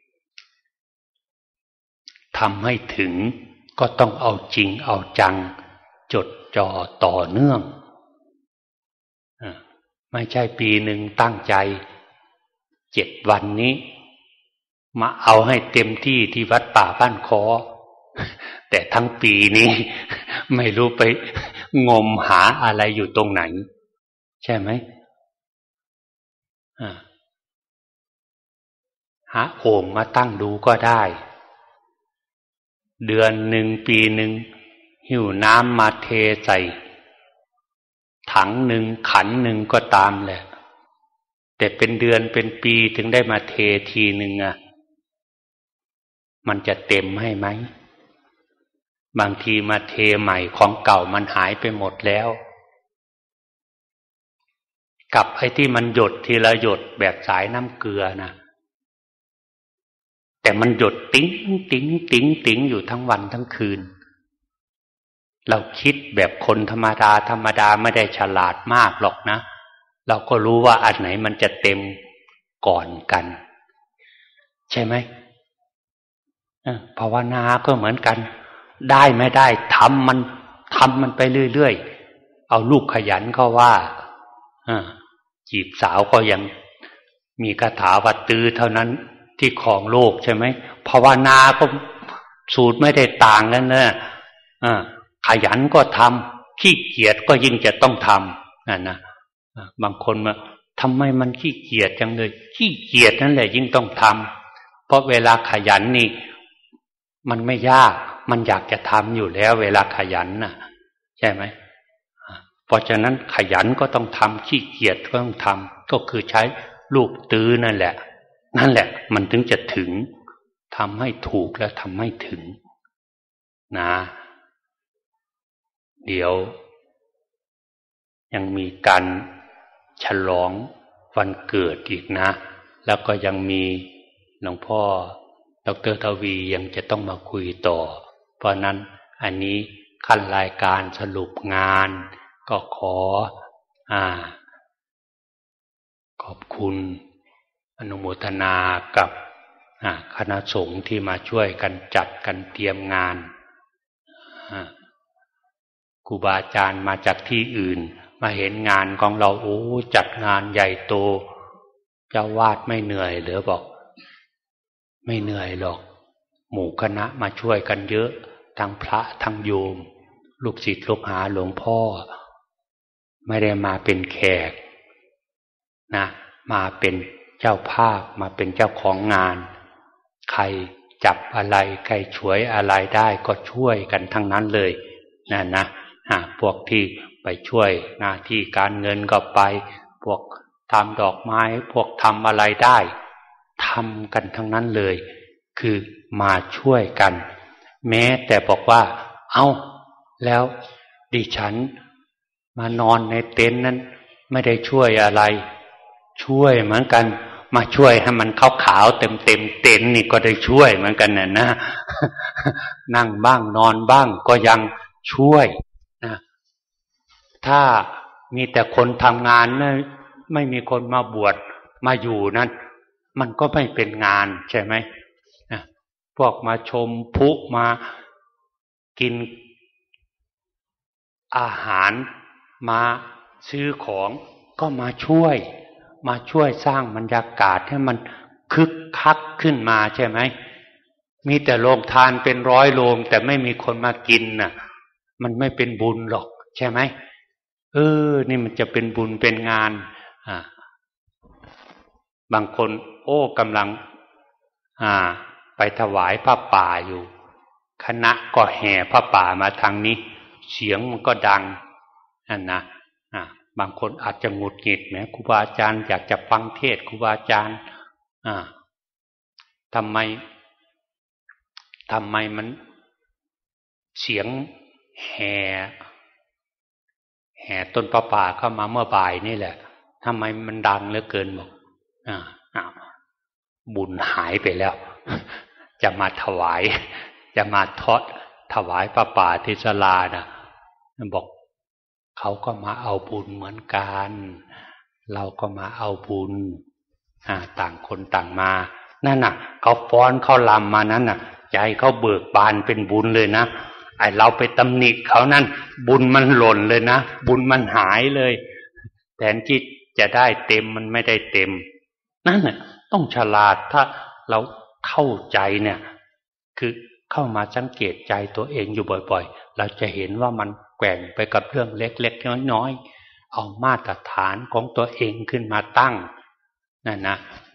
ทำให้ถึงก็ต้องเอาจริงเอาจังจดจ่อต่อเนื่องไม่ใช่ปีหนึ่งตั้งใจ7 วันนี้มาเอาให้เต็มที่ที่วัดป่าบ้านคอแต่ทั้งปีนี้ไม่รู้ไปงมหาอะไรอยู่ตรงไหนใช่ไหมหาโอ่งมาตั้งดูก็ได้เดือนหนึ่งปีหนึ่งหิ้วน้ำมาเทใส่ถังหนึ่งขันหนึ่งก็ตามแหละแต่เป็นเดือนเป็นปีถึงได้มาเททีหนึ่งมันจะเต็มให้ไหมบางทีมาเทใหม่ของเก่ามันหายไปหมดแล้วกับไอ้ที่มันหยดทีละหยดแบบสายน้ำเกลือนะแต่มันหยดติ๋งติ๋งติ๋งติ๋งอยู่ทั้งวันทั้งคืนเราคิดแบบคนธรรมดาไม่ได้ฉลาดมากหรอกนะเราก็รู้ว่าอันไหนมันจะเต็มก่อนกันใช่ไหมภาวนาก็เหมือนกันได้ไม่ได้ทำมันไปเรื่อยๆเอาลูกขยันก็ว่าจีบสาวก็ยังมีคาถาวัดตื้อเท่านั้นที่ของโลกใช่ไหมภาวนาก็สูตรไม่ได้ต่างกันนะขยันก็ทำขี้เกียจก็ยิ่งจะต้องทำนะบางคนมาทำไมมันขี้เกียจจังเลยขี้เกียจนั่นแหละยิ่งต้องทำเพราะเวลาขยันนี่มันไม่ยากมันอยากจะทำอยู่แล้วเวลาขยันน่ะใช่ไหมเพราะฉะนั้นขยันก็ต้องทำขี้เกียจก็ต้องทำก็คือใช้ลูกตื้อนั่นแหละมันถึงจะถึงทำให้ถูกและทำให้ถึงนะเดี๋ยวยังมีการฉลองวันเกิดอีกนะแล้วก็ยังมีหลวงพ่อดร.ทวียังจะต้องมาคุยต่อเพราะนั้นอันนี้ขั้นรายการสรุปงานก็ขอบคุณอนุโมทนากับคณะสงฆ์ที่มาช่วยกันจัดกันเตรียมงานครูบาอาจารย์มาจากที่อื่นมาเห็นงานของเราโอ้จัดงานใหญ่โตเจ้าวาดไม่เหนื่อยหรือบอกไม่เหนื่อยหรอกหมู่คณะมาช่วยกันเยอะทั้งพระทั้งโยมลูกศิษย์ลูกหาหลวงพ่อไม่ได้มาเป็นแขกนะมาเป็นเจ้าภาพมาเป็นเจ้าของงานใครจับอะไรใครช่วยอะไรได้ก็ช่วยกันทั้งนั้นเลยนะพวกที่ไปช่วยหน้าที่การเงินก็ไปพวกทำดอกไม้พวกทำอะไรได้ทำกันทั้งนั้นเลยคือมาช่วยกันแม้แต่บอกว่าเอาแล้วดิฉันมานอนในเต็นท์นั้นไม่ได้ช่วยอะไรช่วยเหมือนกันมาช่วยให้มันขาวๆเต็มเต็นท์นี่ก็ได้ช่วยเหมือนกันนะนั่งบ้างนอนบ้างก็ยังช่วยนะถ้ามีแต่คนทำงานนะไม่มีคนมาบวชมาอยู่นั่นมันก็ไม่เป็นงานใช่ไหมพวกมาชมพลุมากินอาหารมาซื้อของก็มาช่วยสร้างบรรยากาศให้มันคึกคักขึ้นมาใช่ไหมมีแต่โรงทานเป็น100โรงแต่ไม่มีคนมากินน่ะมันไม่เป็นบุญหรอกใช่ไหมนี่มันจะเป็นบุญเป็นงานบางคนกำลังไปถวายผ้าป่าอยู่คณะก็แห่ผ้าป่ามาทางนี้เสียงมันก็ดังนะบางคนอาจจะหงุดหงิดแม้ครูบาอาจารย์อยากจะฟังเทศน์ครูบาอาจารย์ทำไมมันเสียงแห่ต้นผ้าป่าเข้ามาเมื่อบ่ายนี่แหละทำไมมันดังเหลือเกินบอกบุญหายไปแล้วจะมาถวายจะมาถวายผ้าป่าที่ศาลานะบอกเขาก็มาเอาบุญเหมือนกันเราก็มาเอาบุญต่างคนต่างมานั่นน่ะเขาฟ้อนเขาลำมานั้นน่ะใจเขาเบิกบานเป็นบุญเลยนะไอเราไปตำหนิเขานั่นบุญมันหล่นเลยนะบุญมันหายเลยแทนที่จะได้เต็มมันไม่ได้เต็มนั่นน่ะต้องฉลาดถ้าเราเข้าใจเนี่ยคือเข้ามาสังเกตใจตัวเองอยู่บ่อยๆเราจะเห็นว่ามันแกว่งไปกับเรื่องเล็กๆน้อยๆเอามาตรฐานของตัวเองขึ้นมาตั้งนั่นนะ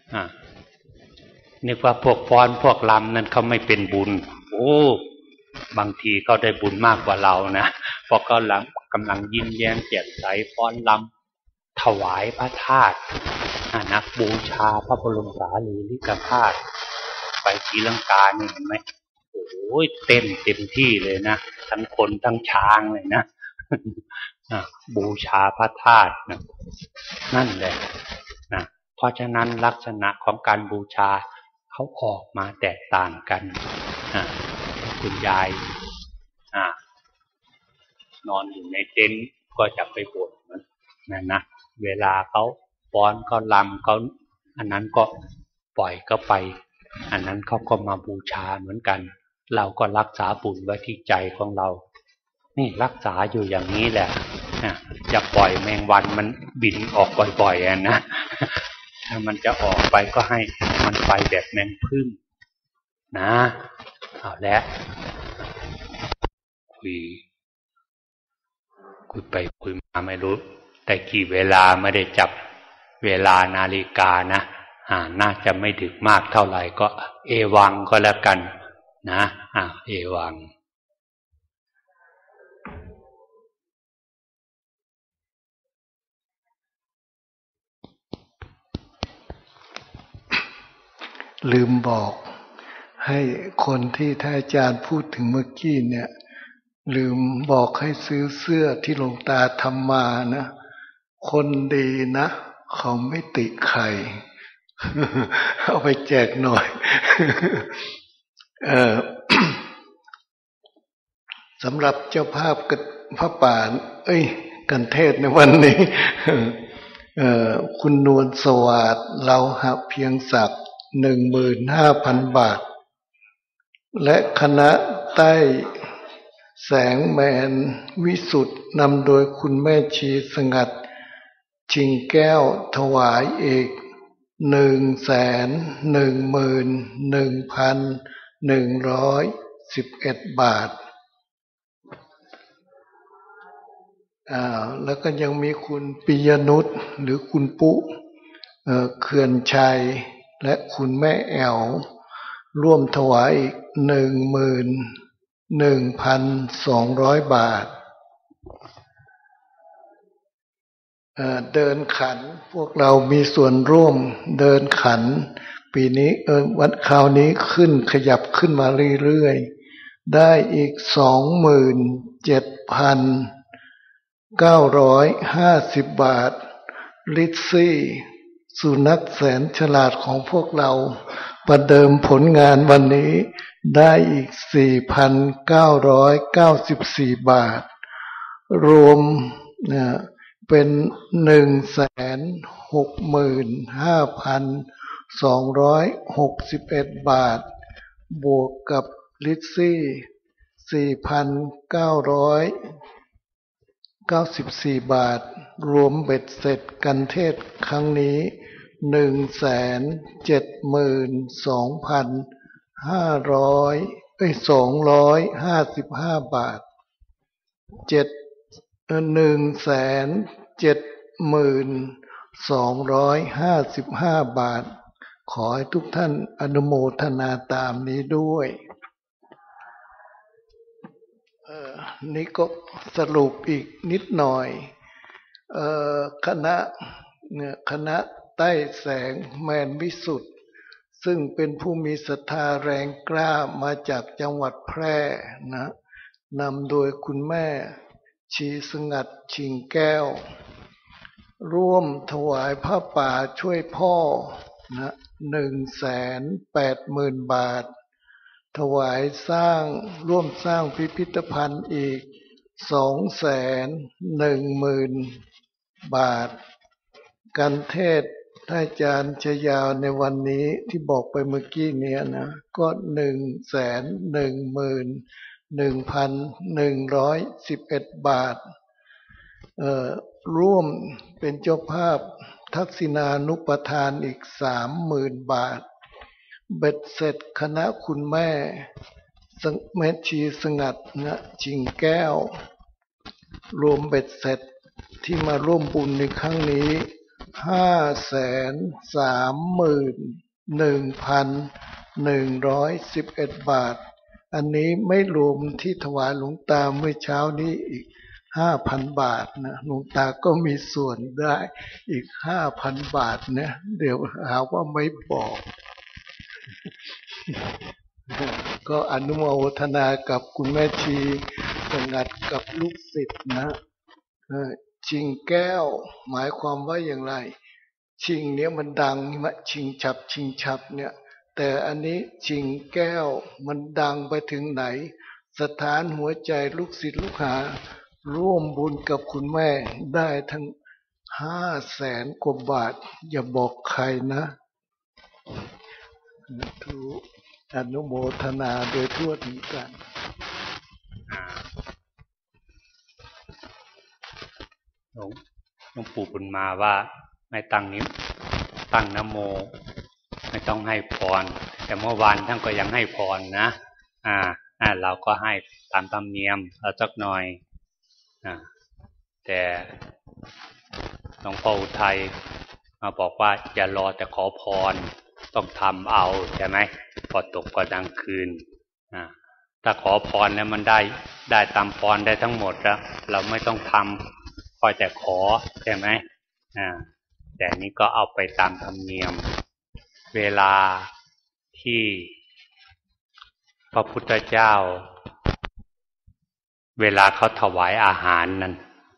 นึกว่าพวกฟ้อนพวกลำนั้นเขาไม่เป็นบุญบางทีเขาได้บุญมากกว่าเรานะเพราะเขากำลังยิ้มแย้มแจ่มใสฟ้อนลำถวายพระธาตุนะบูชาพระบรมสารีริกธาตุไปศรีลังกานี่เห็นไหมเต้นเต็มที่เลยนะทั้งคนทั้งช้างเลยนะบูชาพระธาตุนั่นแหละนะเพราะฉะนั้นลักษณะของการบูชาเขาออกมาแตกต่างกันคุณยายนอนอยู่ในเต็นท์ก็จะไปบ่นนั่นนะเวลาเขาฟ้อนเขาลำเขาอันนั้นก็ปล่อยก็ไปอันนั้นเขาก็มาบูชาเหมือนกันเราก็รักษาบุญไว้ที่ใจของเรานี่รักษาอยู่อย่างนี้แหละจะปล่อยแมงวันมันบินออกบ่อยๆนะถ้ามันจะออกไปก็ให้มันไปแบบแมงผึ้งนะเอาแล้วคุยไปคุยมาไม่รู้แต่กี่เวลาไม่ได้จับเวลานาฬิกานะน่าจะไม่ดึกมากเท่าไหร่ก็เอวังก็แล้วกันนะเอวังลืมบอกให้คนที่ท่านอาจารย์พูดถึงเมื่อกี้เนี่ยลืมบอกให้ซื้อเสื้อที่หลวงตาทำมานะคนดีนะเขาไม่ติใคร เอาไปแจกหน่อย สำหรับเจ้าภาพกับพระป่ากันเทศในวันนี้ คุณนวลสวัสดิ์เราหะเพียงศักดิ์ 15,000 บาทและคณะใต้แสงแมนวิสุทธ์นำโดยคุณแม่ชีสงัดชิงแก้วถวายเอก111,111 บาทแล้วก็ยังมีคุณปิยนุชหรือคุณปุ๊เขื่อนชัยและคุณแม่แอวร่วมถวายอีก11,200 บาทเดินขันพวกเรามีส่วนร่วมเดินขันปีนี้วันคราวนี้ขึ้นขยับขึ้นมาเรื่อยๆได้อีก27,950 บาทลิซซี่สุนัขแสนฉลาดของพวกเราประเดิมผลงานวันนี้ได้อีก4,994 บาทรวมเป็น165,261 บาทบวกกับลิซซี่4,994 บาทรวมเบ็ดเสร็จกันเทศครั้งนี้255 บาท175,255 บาทขอให้ทุกท่านอนุโมทนาตามนี้ด้วยนี่ก็สรุปอีกนิดหน่อยคณะใต้แสงแมนวิสุทธ์ซึ่งเป็นผู้มีศรัทธาแรงกล้ามาจากจังหวัดแพร่นะนำโดยคุณแม่ชีสงัดชิงแก้วร่วมถวายผ้าป่าช่วยพ่อนะ180,000 บาทถวายร่วมสร้างพิพิธภัณฑ์อีก210,000 บาทการเทศน์ท่านอาจารย์ชยาวในวันนี้ที่บอกไปเมื่อกี้เนี้ยนะก็111,111 บาทร่วมเป็นเจ้าภาพทักษิณานุปทานอีก30,000 บาทเบ็ดเสร็จคณะคุณแม่ชีสงัดนะชิงแก้วรวมเบ็ดเสร็จที่มาร่วมบุญในครั้งนี้531,111 บาทอันนี้ไม่รวมที่ถวายหลวงตาเมื่อเช้านี้อีก5,000 บาทนะหลวงตาก็มีส่วนได้อีก5,000 บาทนะเดี๋ยวหาว่าไม่บอกก็อนุโมทนากับคุณแม่ชีสงัดกับลูกศิษย์นะชิงแก้วหมายความว่าอย่างไรชิงเนี้ยมันดังชิงฉับเนี่ยแต่อันนี้ชิงแก้วมันดังไปถึงไหนสถานหัวใจลูกศิษย์ลูกหาร่วมบุญกับคุณแม่ได้ทั้ง500,000 กว่าบาทอย่าบอกใครนะทุกอนุโมทนาโดยทั่วถึงกันหลวงปู่บุญมาว่าไม่ตั้งนะโมไม่ต้องให้พรแต่เมื่อวานท่านก็ยังให้พรนะเราก็ให้ตามธรรมเนียมเราสักหน่อยแต่หลวงพ่ออุทัยมาบอกว่าอย่ารอแต่ขอพรต้องทำเอาใช่ไหมพอตกก็ดังคืนถ้าขอพรแล้วมันได้ตามพรได้ทั้งหมดแล้วเราไม่ต้องทำคอยแต่ขอใช่ไหมแต่นี้ก็เอาไปตามธรรมเนียมเวลาที่พระพุทธเจ้าเวลาเขาถวายอาหารนั้น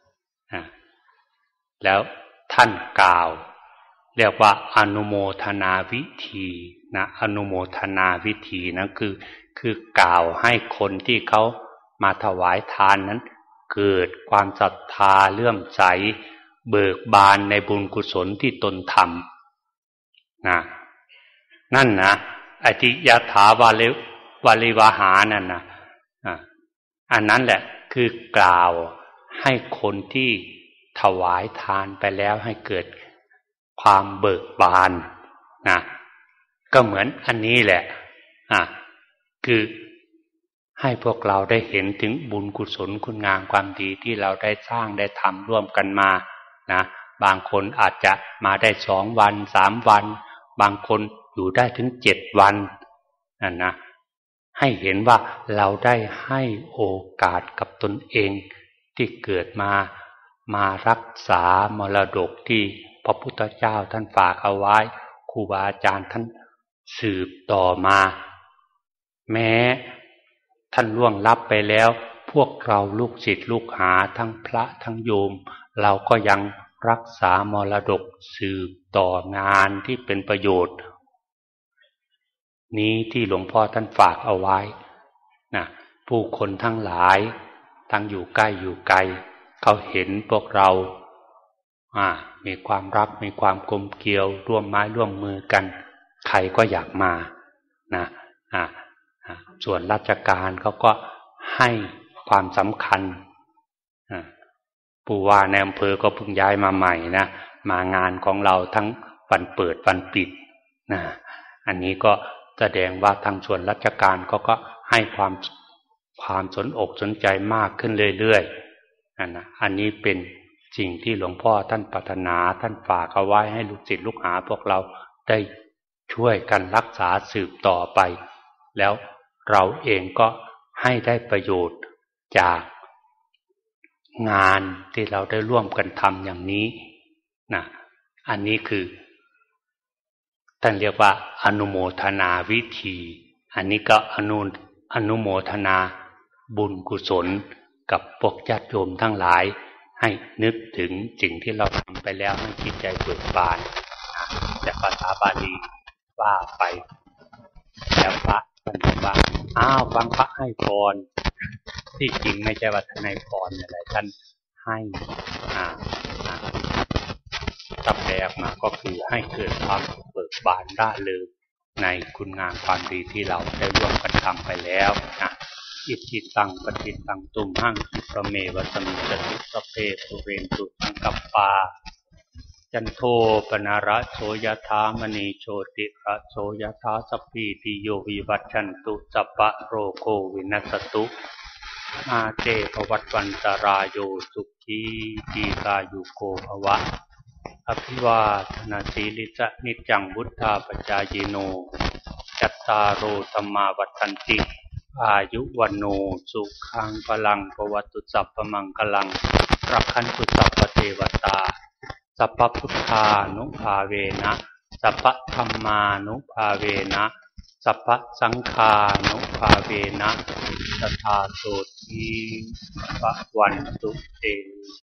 แล้วท่านกล่าวเรียกว่าอนุโมทนาวิธีนะอนุโมทนาวิธีนั้นคือกล่าวให้คนที่เขามาถวายทานนั้นเกิดความศรัทธาเลื่อมใสเบิกบานในบุญกุศลที่ตนทำนะนั่นนะไอ้ที่ยถาวาลิวหานั่นนะอันนั้นแหละคือกล่าวให้คนที่ถวายทานไปแล้วให้เกิดความเบิกบานนะก็เหมือนอันนี้แหละคือให้พวกเราได้เห็นถึงบุญกุศลคุณงามความดีที่เราได้สร้างได้ทำร่วมกันมานะบางคนอาจจะมาได้2 วัน3 วันบางคนอยู่ได้ถึง7 วันนั่นนะให้เห็นว่าเราได้ให้โอกาสกับตนเองที่เกิดมารักษามรดกที่พระพุทธเจ้าท่านฝากเอาไว้ครูบาอาจารย์ท่านสืบต่อมาแม้ท่านล่วงลับไปแล้วพวกเราลูกศิษย์ลูกหาทั้งพระทั้งโยมเราก็ยังรักษามรดกสืบต่องานที่เป็นประโยชน์นี้ที่หลวงพ่อท่านฝากเอาไว้นะผู้คนทั้งหลายทั้งอยู่ใกล้อยู่ไกลเขาเห็นพวกเรามีความรักมีความกลมเกลียวร่วมไม้ร่วมมือกันใครก็อยากมานะส่วนราชการเขาก็ให้ความสำคัญผู้ว่าในอำเภอก็เพิ่งย้ายมาใหม่นะมางานของเราทั้งวันเปิดวันปิดนะอันนี้ก็แสดงว่าทางส่วนราชการเขาก็ให้ความสนอกสนใจมากขึ้นเรื่อยๆอันนี้เป็นสิ่งที่หลวงพ่อท่านปรารถนาท่านฝากเอาไว้ให้ลูกศิษย์ลูกหาพวกเราได้ช่วยกันรักษาสืบต่อไปแล้วเราเองก็ให้ได้ประโยชน์จากงานที่เราได้ร่วมกันทำอย่างนี้นะอันนี้คือท่านเรียกว่าอนุโมทนาวิธีอันนี้ก็อนุโมทนาบุญกุศลกับพวกญาติโยมทั้งหลายให้นึกถึงสิ่งที่เราทำไปแล้วให้จิตใจเบิกบานแต่ภาษาบาลีว่าไปแล้วพระท่านบอกว่าฟังพระให้พรที่จริงไม่ใช่ว่าท่านให้พรอะไรท่านให้ตับแปลออกมาก็คือให้เกิดความเบิกบานร่าเริงในคุณงามความดีที่เราได้ร่วมกันทำไปแล้วนะอิทิตังปฏิตังตุมหังคิปเมวสมิจตุสเพตุเรนตุสังกัปปาจันโทปนาระโสยถามณีโชติระโสยถาสัพพิติโยวิวัชชันตุสัพพะโรโควินัสตุอาเตภวัตวันตรายโยสุขีทีกายุโกภวะอภิวาทนาสีลิสะนิจังวุฒาปจายโนจัตตารโอธรรมาวัฏันติอายุวันโนสุขังพลังภวตุสัพพมังคลังรักขันตุสัพพเทวตาสัพพพุทธานุภาเวนะสัพพธัมมานุภาเวนะสัพพสังฆานุภาเวนะตถาโสธีภวันตุเต